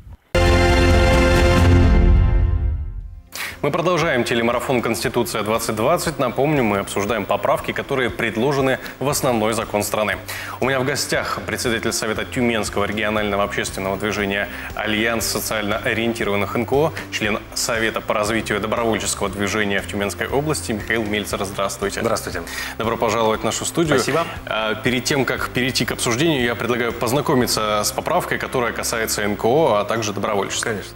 Мы продолжаем телемарафон «Конституция-2020». Напомню, мы обсуждаем поправки, которые предложены в основной закон страны. У меня в гостях председатель Совета Тюменского регионального общественного движения «Альянс социально ориентированных НКО», член Совета по развитию добровольческого движения в Тюменской области Михаил Мельцер. Здравствуйте. Здравствуйте. Добро пожаловать в нашу студию. Спасибо. Перед тем, как перейти к обсуждению, я предлагаю познакомиться с поправкой, которая касается НКО, а также добровольчества. Конечно.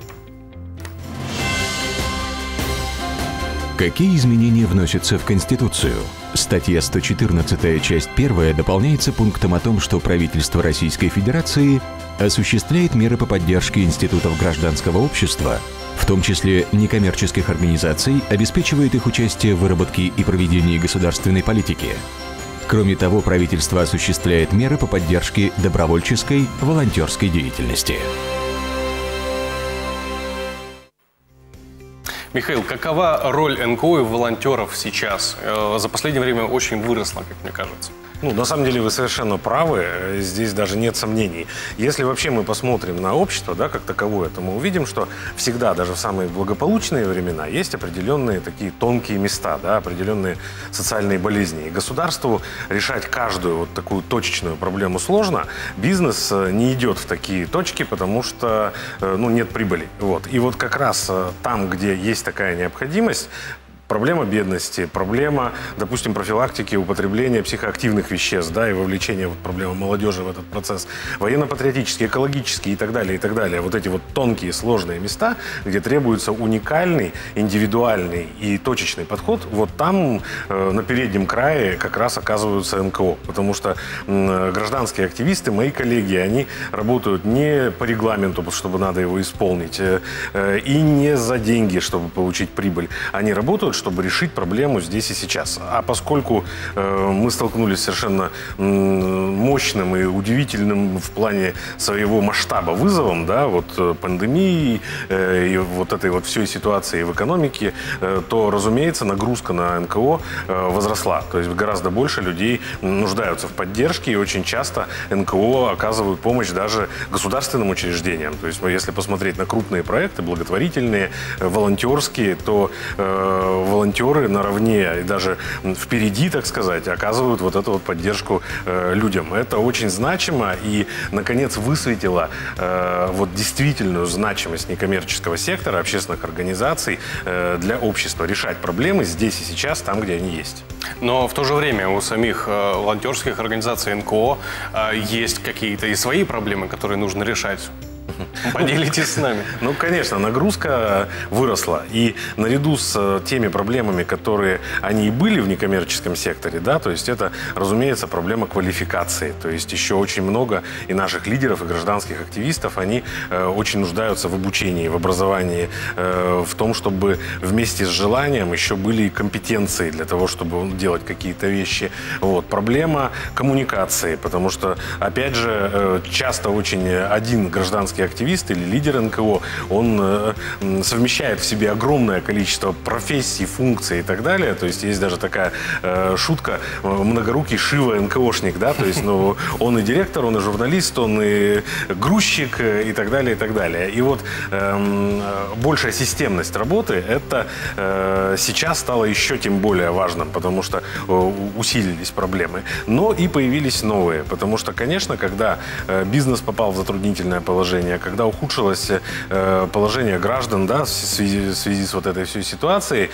Какие изменения вносятся в Конституцию? Статья 114, часть 1 дополняется пунктом о том, что правительство Российской Федерации осуществляет меры по поддержке институтов гражданского общества, в том числе некоммерческих организаций, обеспечивает их участие в выработке и проведении государственной политики. Кроме того, правительство осуществляет меры по поддержке добровольческой, волонтерской деятельности. Михаил, какова роль НКО и волонтеров сейчас? За последнее время очень выросла, как мне кажется. Ну, на самом деле вы совершенно правы, здесь даже нет сомнений. Если вообще мы посмотрим на общество, да, как таковое, то мы увидим, что всегда, даже в самые благополучные времена, есть определенные такие тонкие места, да, определенные социальные болезни. И государству решать каждую вот такую точечную проблему сложно. Бизнес не идет в такие точки, потому что нет прибыли. Вот. И вот как раз там, где есть такая необходимость, проблема бедности, проблема, допустим, профилактики употребления психоактивных веществ, да, и вовлечения проблемы молодежи в этот процесс, военно-патриотические, экологические и так далее, и так далее. Вот эти вот тонкие, сложные места, где требуется уникальный, индивидуальный и точечный подход, вот там на переднем крае как раз оказываются НКО, потому что гражданские активисты, мои коллеги, они работают не по регламенту, чтобы надо его исполнить, и не за деньги, чтобы получить прибыль. Они работают, чтобы решить проблему здесь и сейчас. А поскольку мы столкнулись с совершенно мощным и удивительным в плане своего масштаба вызовом, да, вот пандемии и вот этой вот всей ситуации в экономике, то, разумеется, нагрузка на НКО возросла. То есть гораздо больше людей нуждаются в поддержке, и очень часто НКО оказывают помощь даже государственным учреждениям. То есть если посмотреть на крупные проекты, благотворительные, волонтерские, то волонтеры наравне и даже впереди, так сказать, оказывают вот эту вот поддержку людям. Это очень значимо и, наконец, высветило вот действительную значимость некоммерческого сектора, общественных организаций для общества, решать проблемы здесь и сейчас, там, где они есть. Но в то же время у самих волонтерских организаций НКО есть какие-то и свои проблемы, которые нужно решать. Поделитесь с нами. Ну, конечно, нагрузка выросла. И наряду с теми проблемами, которые они и были в некоммерческом секторе, да, то есть это, разумеется, проблема квалификации. То есть еще очень много и наших лидеров, и гражданских активистов, они очень нуждаются в обучении, в образовании, в том, чтобы вместе с желанием еще были и компетенции для того, чтобы делать какие-то вещи. Вот. Проблема коммуникации, потому что, опять же, часто очень один гражданский активист или лидер НКО, он совмещает в себе огромное количество профессий, функций и так далее. То есть есть даже такая шутка, многорукий Шива НКОшник, да, то есть, ну, он и директор, он и журналист, он и грузчик и так далее, и так далее. И вот большая системность работы, это сейчас стало еще тем более важным, потому что усилились проблемы. Но и появились новые, потому что, конечно, когда бизнес попал в затруднительное положение, когда ухудшилось положение граждан, да, в связи с вот этой всей ситуацией,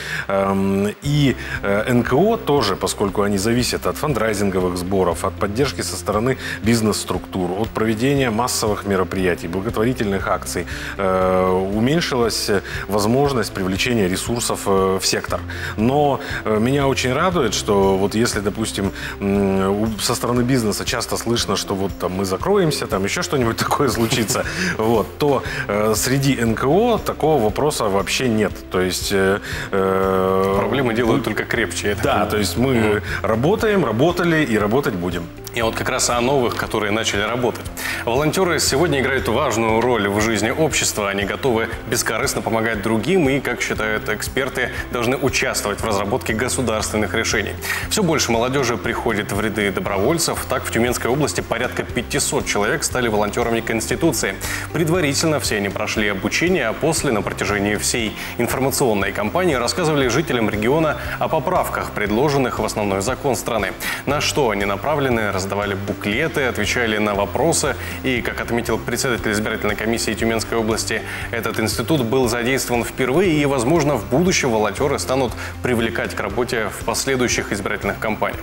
и НКО тоже, поскольку они зависят от фандрайзинговых сборов, от поддержки со стороны бизнес-структур, от проведения массовых мероприятий, благотворительных акций, уменьшилась возможность привлечения ресурсов в сектор. Но меня очень радует, что вот если, допустим, со стороны бизнеса часто слышно, что вот там мы закроемся, там еще что-нибудь такое случится, вот, то среди НКО такого вопроса вообще нет. То есть проблемы делают только крепче. Да, то есть мы работаем, работали и работать будем. И вот как раз о новых, которые начали работать. Волонтеры сегодня играют важную роль в жизни общества. Они готовы бескорыстно помогать другим и, как считают эксперты, должны участвовать в разработке государственных решений. Все больше молодежи приходит в ряды добровольцев. Так, в Тюменской области порядка 500 человек стали волонтерами Конституции. Предварительно все они прошли обучение, а после, на протяжении всей информационной кампании, рассказывали жителям региона о поправках, предложенных в основной закон страны. На что они направлены, раздавали буклеты, отвечали на вопросы. И, как отметил председатель избирательной комиссии Тюменской области, этот институт был задействован впервые, и, возможно, в будущем волонтеры станут привлекать к работе в последующих избирательных кампаниях.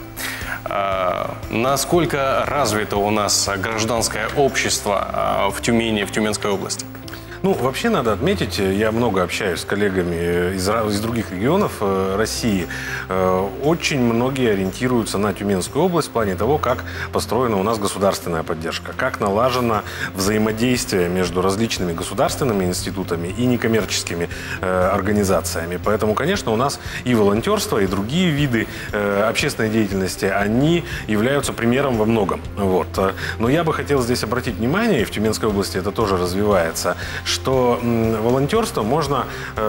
Насколько развито у нас гражданское общество в Тюмени, в Тюменской области? Ну, вообще надо отметить, я много общаюсь с коллегами из других регионов России. Очень многие ориентируются на Тюменскую область в плане того, как построена у нас государственная поддержка, как налажено взаимодействие между различными государственными институтами и некоммерческими организациями. Поэтому, конечно, у нас и волонтерство, и другие виды общественной деятельности, они являются примером во многом. Вот. Но я бы хотел здесь обратить внимание, и в Тюменской области это тоже развивается, что волонтерство можно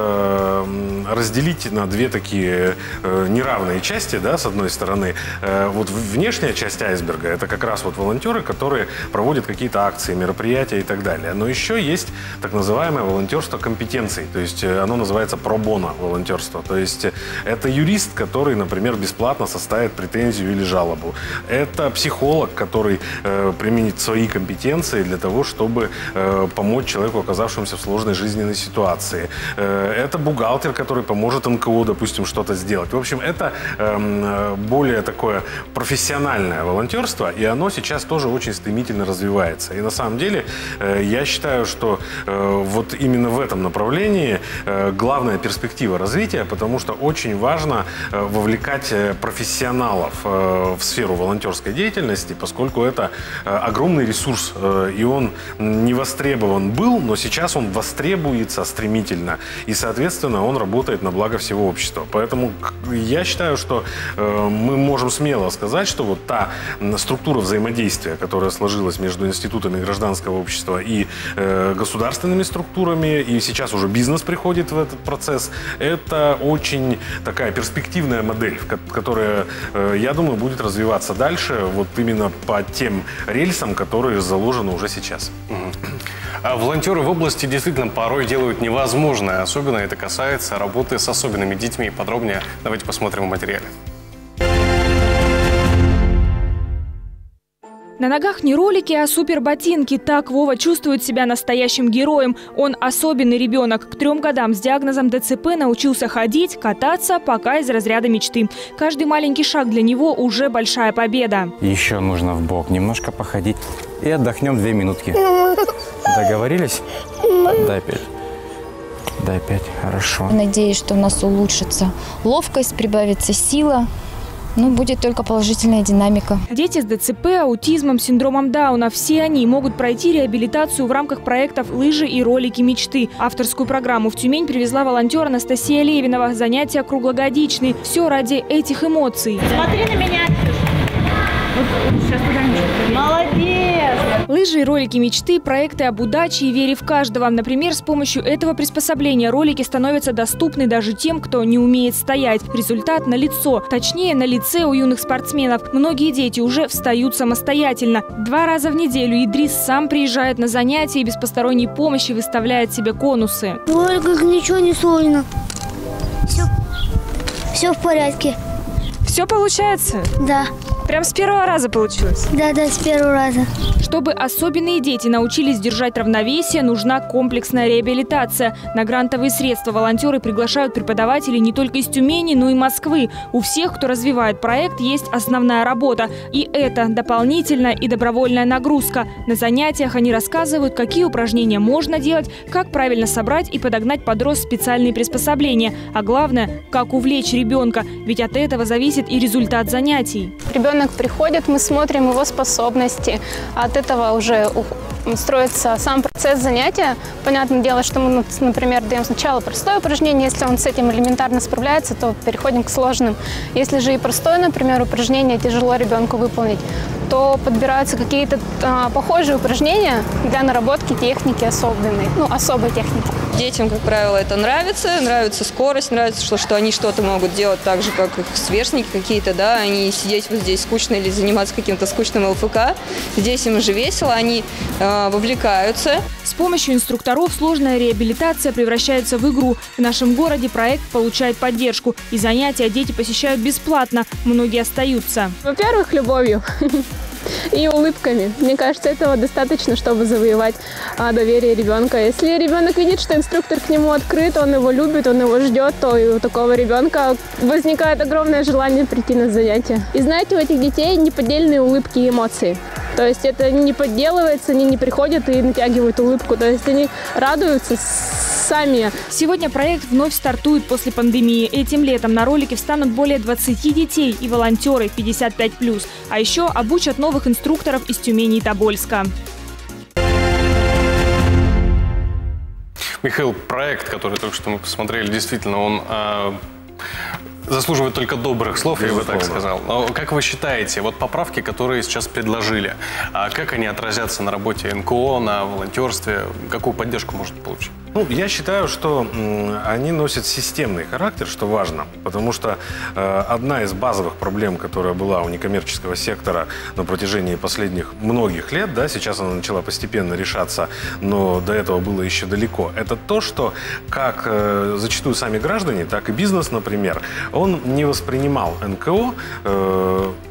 разделить на две такие неравные части, да, с одной стороны. Вот внешняя часть айсберга – это как раз вот волонтеры, которые проводят какие-то акции, мероприятия и так далее. Но еще есть так называемое волонтерство компетенций, то есть оно называется про-боно волонтерство. То есть это юрист, который, например, бесплатно составит претензию или жалобу. Это психолог, который применит свои компетенции для того, чтобы помочь человеку, оказавшемуся оказавшимся в сложной жизненной ситуации. Это бухгалтер, который поможет НКО, допустим, что-то сделать. В общем, это более такое профессиональное волонтерство, и оно сейчас тоже очень стремительно развивается. И на самом деле я считаю, что вот именно в этом направлении главная перспектива развития, потому что очень важно вовлекать профессионалов в сферу волонтерской деятельности, поскольку это огромный ресурс, и он не востребован был, но сейчас он востребуется стремительно, и, соответственно, он работает на благо всего общества. Поэтому я считаю, что мы можем смело сказать, что вот та структура взаимодействия, которая сложилась между институтами гражданского общества и государственными структурами, и сейчас уже бизнес приходит в этот процесс, это очень такая перспективная модель, которая, я думаю, будет развиваться дальше вот именно по тем рельсам, которые заложены уже сейчас. А волонтеры в области действительно порой делают невозможное. Особенно это касается работы с особенными детьми. Подробнее давайте посмотрим в материале. На ногах не ролики, а суперботинки. Так Вова чувствует себя настоящим героем. Он особенный ребенок. К 3 годам с диагнозом ДЦП научился ходить, кататься, пока из разряда мечты. Каждый маленький шаг для него уже большая победа. Еще нужно в бок немножко походить и отдохнем 2 минутки. Договорились? Дай 5. Дай 5. Хорошо. Надеюсь, что у нас улучшится ловкость, прибавится сила. Ну, будет только положительная динамика. Дети с ДЦП, аутизмом, синдромом Дауна – все они могут пройти реабилитацию в рамках проектов «Лыжи и ролики мечты». Авторскую программу в Тюмень привезла волонтер Анастасия Левинова. Занятия круглогодичные. Все ради этих эмоций. Смотри на меня. Сейчас молодец! Лыжи и ролики мечты – проекты об удаче и вере в каждого. Например, с помощью этого приспособления ролики становятся доступны даже тем, кто не умеет стоять. Результат налицо. Точнее, на лице у юных спортсменов. Многие дети уже встают самостоятельно. 2 раза в неделю Идрис сам приезжает на занятия и без посторонней помощи выставляет себе конусы. Ой, как ничего не сложно. Все в порядке. Все получается? Да. Прям с 1-го раза получилось? Да, с 1-го раза. Чтобы особенные дети научились держать равновесие, нужна комплексная реабилитация. На грантовые средства волонтеры приглашают преподавателей не только из Тюмени, но и Москвы. У всех, кто развивает проект, есть основная работа. И это дополнительная и добровольная нагрузка. На занятиях они рассказывают, какие упражнения можно делать, как правильно собрать и подогнать под рост специальные приспособления. А главное, как увлечь ребенка. Ведь от этого зависит и результат занятий. Ребенок приходит, мы смотрим его способности. От этого уже строится сам процесс занятия. Понятное дело, что мы, например, даем сначала простое упражнение. Если он с этим элементарно справляется, то переходим к сложным. Если же и простое, например, упражнение тяжело ребенку выполнить, то подбираются какие-то похожие упражнения для наработки техники особенной, особой техники. Детям, как правило, это нравится скорость, нравится, что они что-то могут делать так же, как их сверстники какие-то, да, они сидеть вот здесь скучно или заниматься каким-то скучным ЛФК. Здесь им уже весело, они вовлекаются. С помощью инструкторов сложная реабилитация превращается в игру. В нашем городе проект получает поддержку, и занятия дети посещают бесплатно. Многие остаются. Во-первых, любовью и улыбками. Мне кажется, этого достаточно, чтобы завоевать доверие ребенка. Если ребенок видит, что инструктор к нему открыт, он его любит, он его ждет, то и у такого ребенка возникает огромное желание прийти на занятия. И знаете, у этих детей неподдельные улыбки и эмоции. То есть это не подделывается, они не приходят и натягивают улыбку. То есть они радуются сами. Сегодня проект вновь стартует после пандемии. Этим летом на ролики встанут более 20 детей и волонтеры 55+. А еще обучат новых инструкторов из Тюмени и Тобольска. Михаил, проект, который только что мы посмотрели, действительно, он заслуживает только добрых слов, я бы так сказал. Но как вы считаете, вот поправки, которые сейчас предложили, как они отразятся на работе НКО, на волонтерстве? Какую поддержку может получить? Я считаю, что они носят системный характер, что важно, потому что одна из базовых проблем, которая была у некоммерческого сектора на протяжении последних многих лет, да, сейчас она начала постепенно решаться, но до этого было еще далеко, это то, что как зачастую сами граждане, так и бизнес, например, он не воспринимал НКО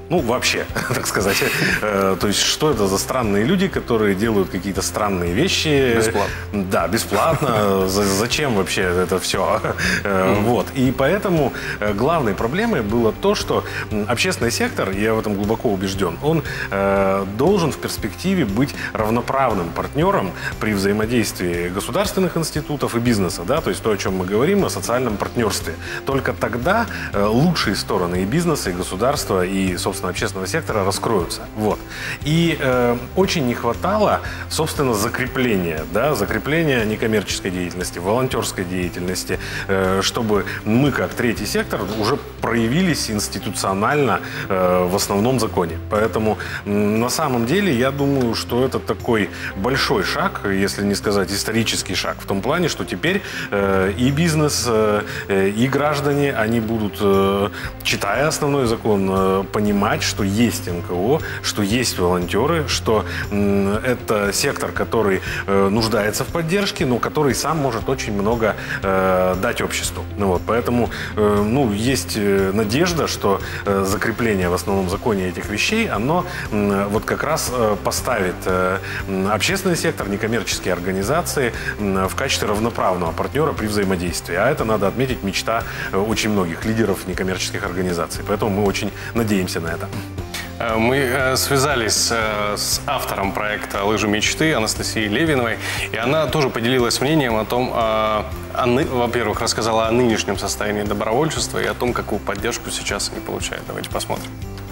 Ну, вообще, так сказать. То есть, что это за странные люди, которые делают какие-то странные вещи? Бесплатно. Да, бесплатно. Зачем вообще это все? Вот. И поэтому главной проблемой было то, что общественный сектор, я в этом глубоко убежден, он должен в перспективе быть равноправным партнером при взаимодействии государственных институтов и бизнеса. Да? То есть, то, о чем мы говорим, о социальном партнерстве. Только тогда лучшие стороны и бизнеса, и государства, и, собственно, общественного сектора раскроются. Вот. И очень не хватало, собственно, закрепления некоммерческой деятельности, волонтерской деятельности, чтобы мы, как третий сектор, уже проявились институционально в основном законе. Поэтому на самом деле я думаю, что это такой большой шаг, если не сказать исторический шаг, в том плане, что теперь и бизнес, и граждане, они будут, читая основной закон, понимать, что есть НКО, что есть волонтеры, что это сектор, который нуждается в поддержке, но который сам может очень много дать обществу. Вот. Поэтому есть надежда, что закрепление в основном законе этих вещей, оно вот как раз поставит общественный сектор, некоммерческие организации в качестве равноправного партнера при взаимодействии. А это, надо отметить, мечта очень многих лидеров некоммерческих организаций. Поэтому мы очень надеемся на это. Мы связались с автором проекта «Лыжи мечты» Анастасией Левиновой, и она тоже поделилась мнением о том, во-первых, рассказала о нынешнем состоянии добровольчества и о том, какую поддержку сейчас они получают. Давайте посмотрим.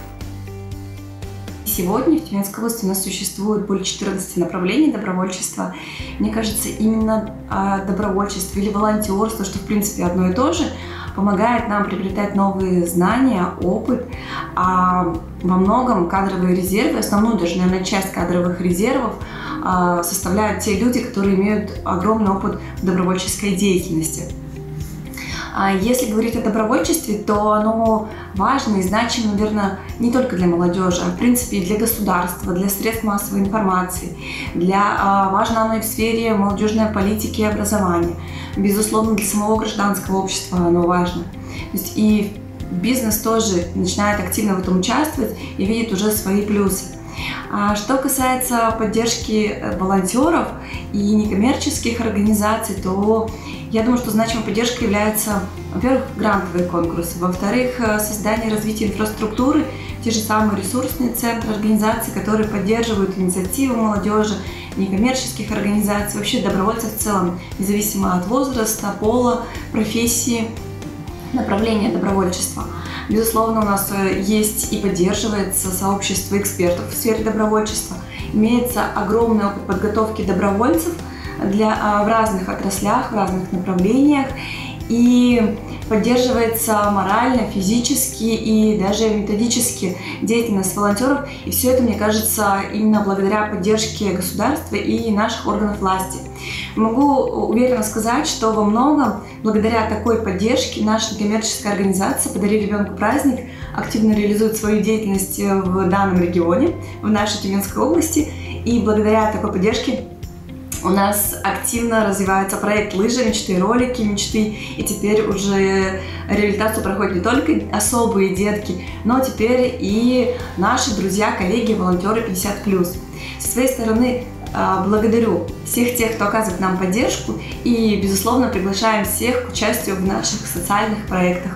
Сегодня в Тюменской области у нас существует более 14 направлений добровольчества. Мне кажется, именно добровольчество или волонтерство, что в принципе одно и то же, помогает нам приобретать новые знания, опыт. А во многом кадровые резервы, основную даже, наверное, часть кадровых резервов составляют те люди, которые имеют огромный опыт в добровольческой деятельности. Если говорить о добровольчестве, то оно важно и значимо, наверное, не только для молодежи, а в принципе и для государства, для средств массовой информации. Важно оно и в сфере молодежной политики и образования. Безусловно, для самого гражданского общества оно важно. То есть и бизнес тоже начинает активно в этом участвовать и видит уже свои плюсы. Что касается поддержки волонтеров и некоммерческих организаций, то я думаю, что значимой поддержкой являются, во-первых, грантовые конкурсы, во-вторых, создание и развитие инфраструктуры, те же самые ресурсные центры, организации, которые поддерживают инициативы молодежи, некоммерческих организаций, вообще добровольцев в целом, независимо от возраста, пола, профессии, направления добровольчества. Безусловно, у нас есть и поддерживается сообщество экспертов в сфере добровольчества. Имеется огромный опыт подготовки добровольцев в разных отраслях, в разных направлениях. И поддерживается морально, физически и даже методически деятельность волонтеров. И все это, мне кажется, именно благодаря поддержке государства и наших органов власти. Могу уверенно сказать, что во многом благодаря такой поддержке наша некоммерческая организация «Подари ребенку праздник» активно реализует свою деятельность в данном регионе, в нашей Тюменской области. И благодаря такой поддержке у нас активно развивается проект «Лыжи мечты», ролики мечты, и теперь уже реабилитацию проходят не только особые детки, но теперь и наши друзья, коллеги, волонтеры 50+. Со своей стороны благодарю всех тех, кто оказывает нам поддержку, и, безусловно, приглашаем всех к участию в наших социальных проектах.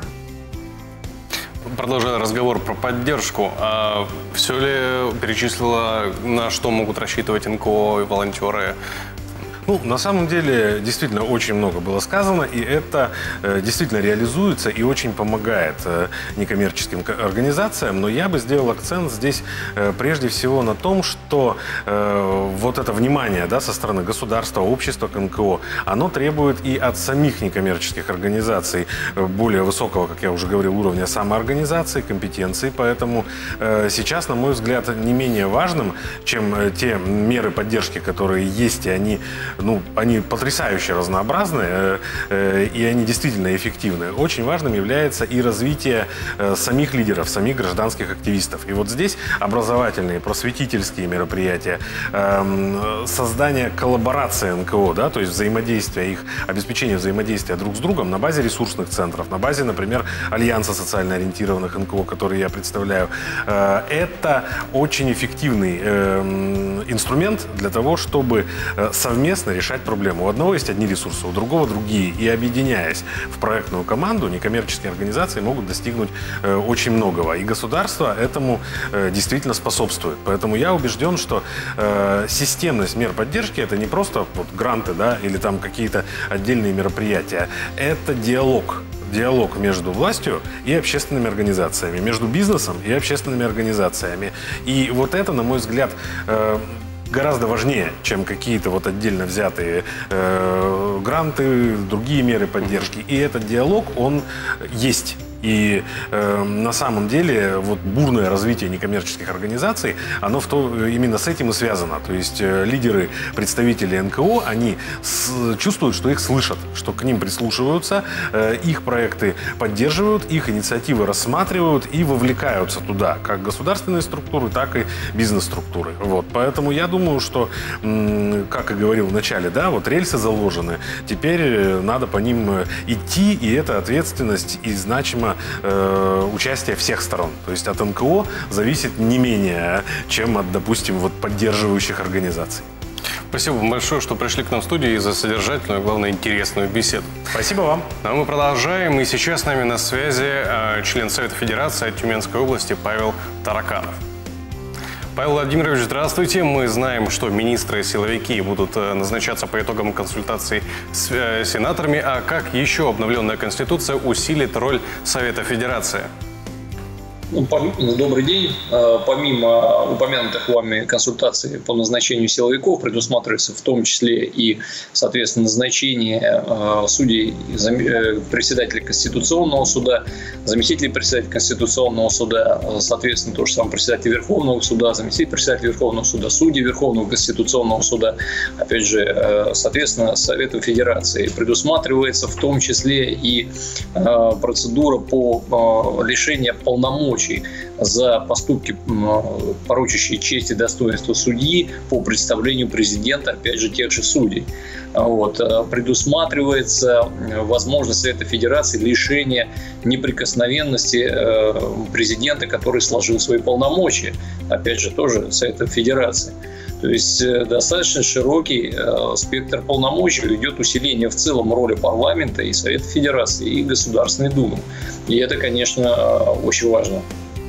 Продолжая разговор про поддержку, все ли перечислила, на что могут рассчитывать НКО и волонтеры? Ну, на самом деле, действительно, очень много было сказано, и это действительно реализуется и очень помогает некоммерческим организациям. Но я бы сделал акцент здесь прежде всего на том, что вот это внимание, да, со стороны государства, общества к НКО, оно требует и от самих некоммерческих организаций более высокого, как я уже говорил, уровня самоорганизации, компетенции. Поэтому сейчас, на мой взгляд, не менее важным, чем те меры поддержки, которые есть, и они ну, они потрясающе разнообразны, и они действительно эффективны. Очень важным является и развитие самих лидеров, самих гражданских активистов. И вот здесь образовательные, просветительские мероприятия, создание коллаборации НКО, да, то есть взаимодействие их, обеспечение взаимодействия друг с другом на базе ресурсных центров, на базе, например, Альянса социально ориентированных НКО, который я представляю. Это очень эффективный инструмент для того, чтобы совместно решать проблему. У одного есть одни ресурсы, у другого другие. И объединяясь в проектную команду, некоммерческие организации могут достигнуть очень многого. И государство этому действительно способствует. Поэтому я убежден, что системность мер поддержки — это не просто вот гранты, да, или там какие-то отдельные мероприятия. Это диалог. Диалог между властью и общественными организациями, между бизнесом и общественными организациями. И вот это, на мой взгляд, гораздо важнее, чем какие-то вот отдельно взятые гранты, другие меры поддержки. И этот диалог, он есть. И на самом деле вот бурное развитие некоммерческих организаций, оно именно с этим и связано. То есть лидеры, представители НКО, они чувствуют, что их слышат, что к ним прислушиваются, их проекты поддерживают, их инициативы рассматривают и вовлекаются туда, как государственные структуры, так и бизнес-структуры. Вот. Поэтому я думаю, что, как и говорил в начале, да, вот рельсы заложены, теперь надо по ним идти, и это ответственность и значимо участие всех сторон. То есть от НКО зависит не менее, чем от, допустим, вот поддерживающих организаций. Спасибо вам большое, что пришли к нам в студию и за содержательную, главное, интересную беседу. Спасибо вам. А мы продолжаем. И сейчас с нами на связи член Совета Федерации от Тюменской области Павел Тараканов. Павел Владимирович, здравствуйте. Мы знаем, что министры и силовики будут назначаться по итогам консультаций с сенаторами. А как еще обновленная Конституция усилит роль Совета Федерации? Добрый день. Помимо упомянутых вами консультаций по назначению силовиков, предусматривается в том числе и, соответственно, назначение судей, председателя Конституционного суда, заместителей председателя Конституционного суда, соответственно, то же самое председатель Верховного суда, заместитель председателя Верховного суда, судьи Верховного Конституционного суда, опять же, соответственно, Совету Федерации. Предусматривается в том числе и процедура по лишению полномочий за поступки, порочащие честь и достоинство судьи по представлению президента, опять же, тех же судей. Вот. Предусматривается возможность Совета Федерации лишения неприкосновенности президента, который сложил свои полномочия. Опять же, тоже Совета Федерации. То есть достаточно широкий спектр полномочий, идет усиление в целом роли парламента и Совета Федерации, и Государственной Думы. И это, конечно, очень важно.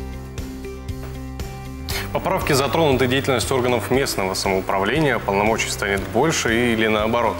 Поправки затронуты деятельность органов местного самоуправления, полномочий станет больше или наоборот?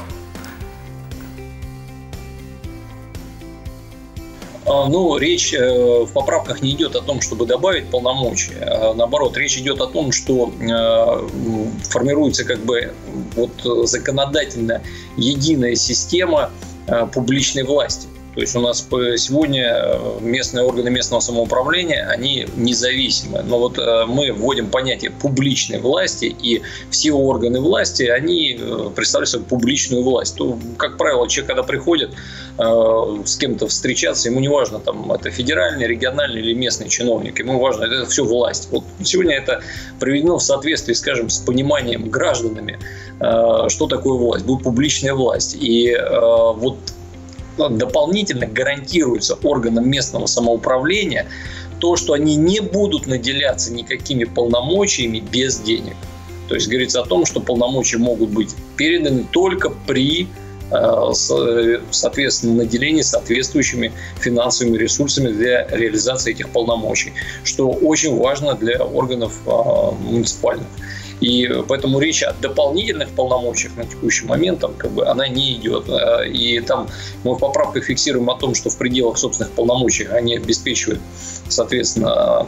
Ну, речь в поправках не идет о том, чтобы добавить полномочия. Наоборот, речь идет о том, что формируется как бы вот законодательно единая система публичной власти. То есть у нас сегодня местные органы местного самоуправления, они независимы. Но вот мы вводим понятие публичной власти, и все органы власти, они представляют собой публичную власть. То, как правило, человек, когда приходит с кем-то встречаться, ему не важно, там, это федеральный, региональный или местный чиновник, ему важно, это все власть. Вот сегодня это приведено в соответствии, скажем, с пониманием гражданами, что такое власть, будет публичная власть. И вот дополнительно гарантируется органам местного самоуправления то, что они не будут наделяться никакими полномочиями без денег. То есть говорится о том, что полномочия могут быть переданы только при, соответственно, наделении соответствующими финансовыми ресурсами для реализации этих полномочий, что очень важно для органов муниципальных. И поэтому речь о дополнительных полномочиях на текущий момент как бы она не идет. И там мы в поправках фиксируем о том, что в пределах собственных полномочий они обеспечивают, соответственно,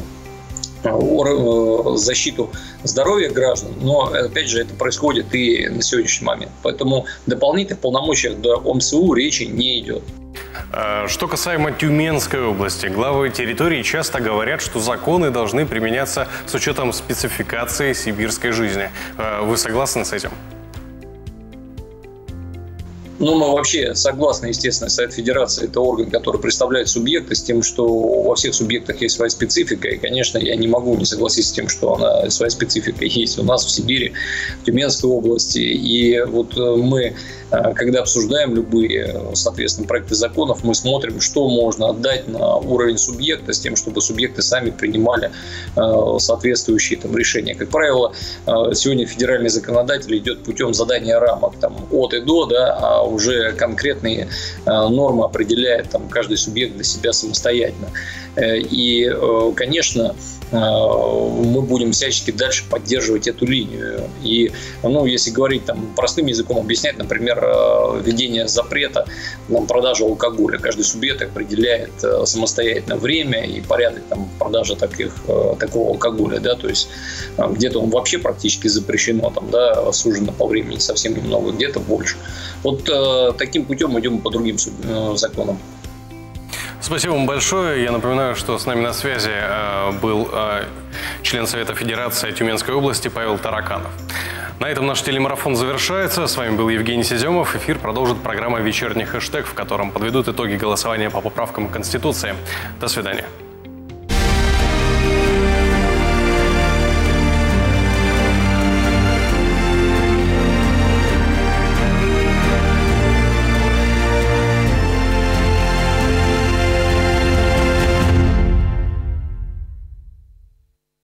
защиту здоровья граждан, но, опять же, это происходит и на сегодняшний момент. Поэтому дополнительных полномочий до ОМСУ речи не идет. Что касаемо Тюменской области, главы территории часто говорят, что законы должны применяться с учетом спецификации сибирской жизни. Вы согласны с этим? Ну, мы вообще согласны, естественно, Совет Федерации – это орган, который представляет субъекты, с тем, что во всех субъектах есть своя специфика. И, конечно, я не могу не согласиться с тем, что своя специфика есть у нас в Сибири, в Тюменской области. И вот мы, когда обсуждаем любые, соответственно, проекты законов, мы смотрим, что можно отдать на уровень субъекта, с тем, чтобы субъекты сами принимали соответствующие там решения. Как правило, сегодня федеральный законодатель идет путем задания рамок там, от и до, да, а уже конкретные нормы определяет там, каждый субъект для себя самостоятельно. И, конечно, мы будем всячески дальше поддерживать эту линию. И, ну, если говорить там, простым языком, объяснять, например, введение запрета на продажу алкоголя. Каждый субъект определяет самостоятельно время и порядок там, продажи такого алкоголя. Да? То есть где-то он вообще практически запрещено, там, да, сужено по времени совсем немного, где-то больше. Вот таким путем идем по другим законам. Спасибо вам большое. Я напоминаю, что с нами на связи был член Совета Федерации Тюменской области Павел Тараканов. На этом наш телемарафон завершается. С вами был Евгений Сиземов. Эфир продолжит программа «Вечерний хэштег», в котором подведут итоги голосования по поправкам Конституции. До свидания.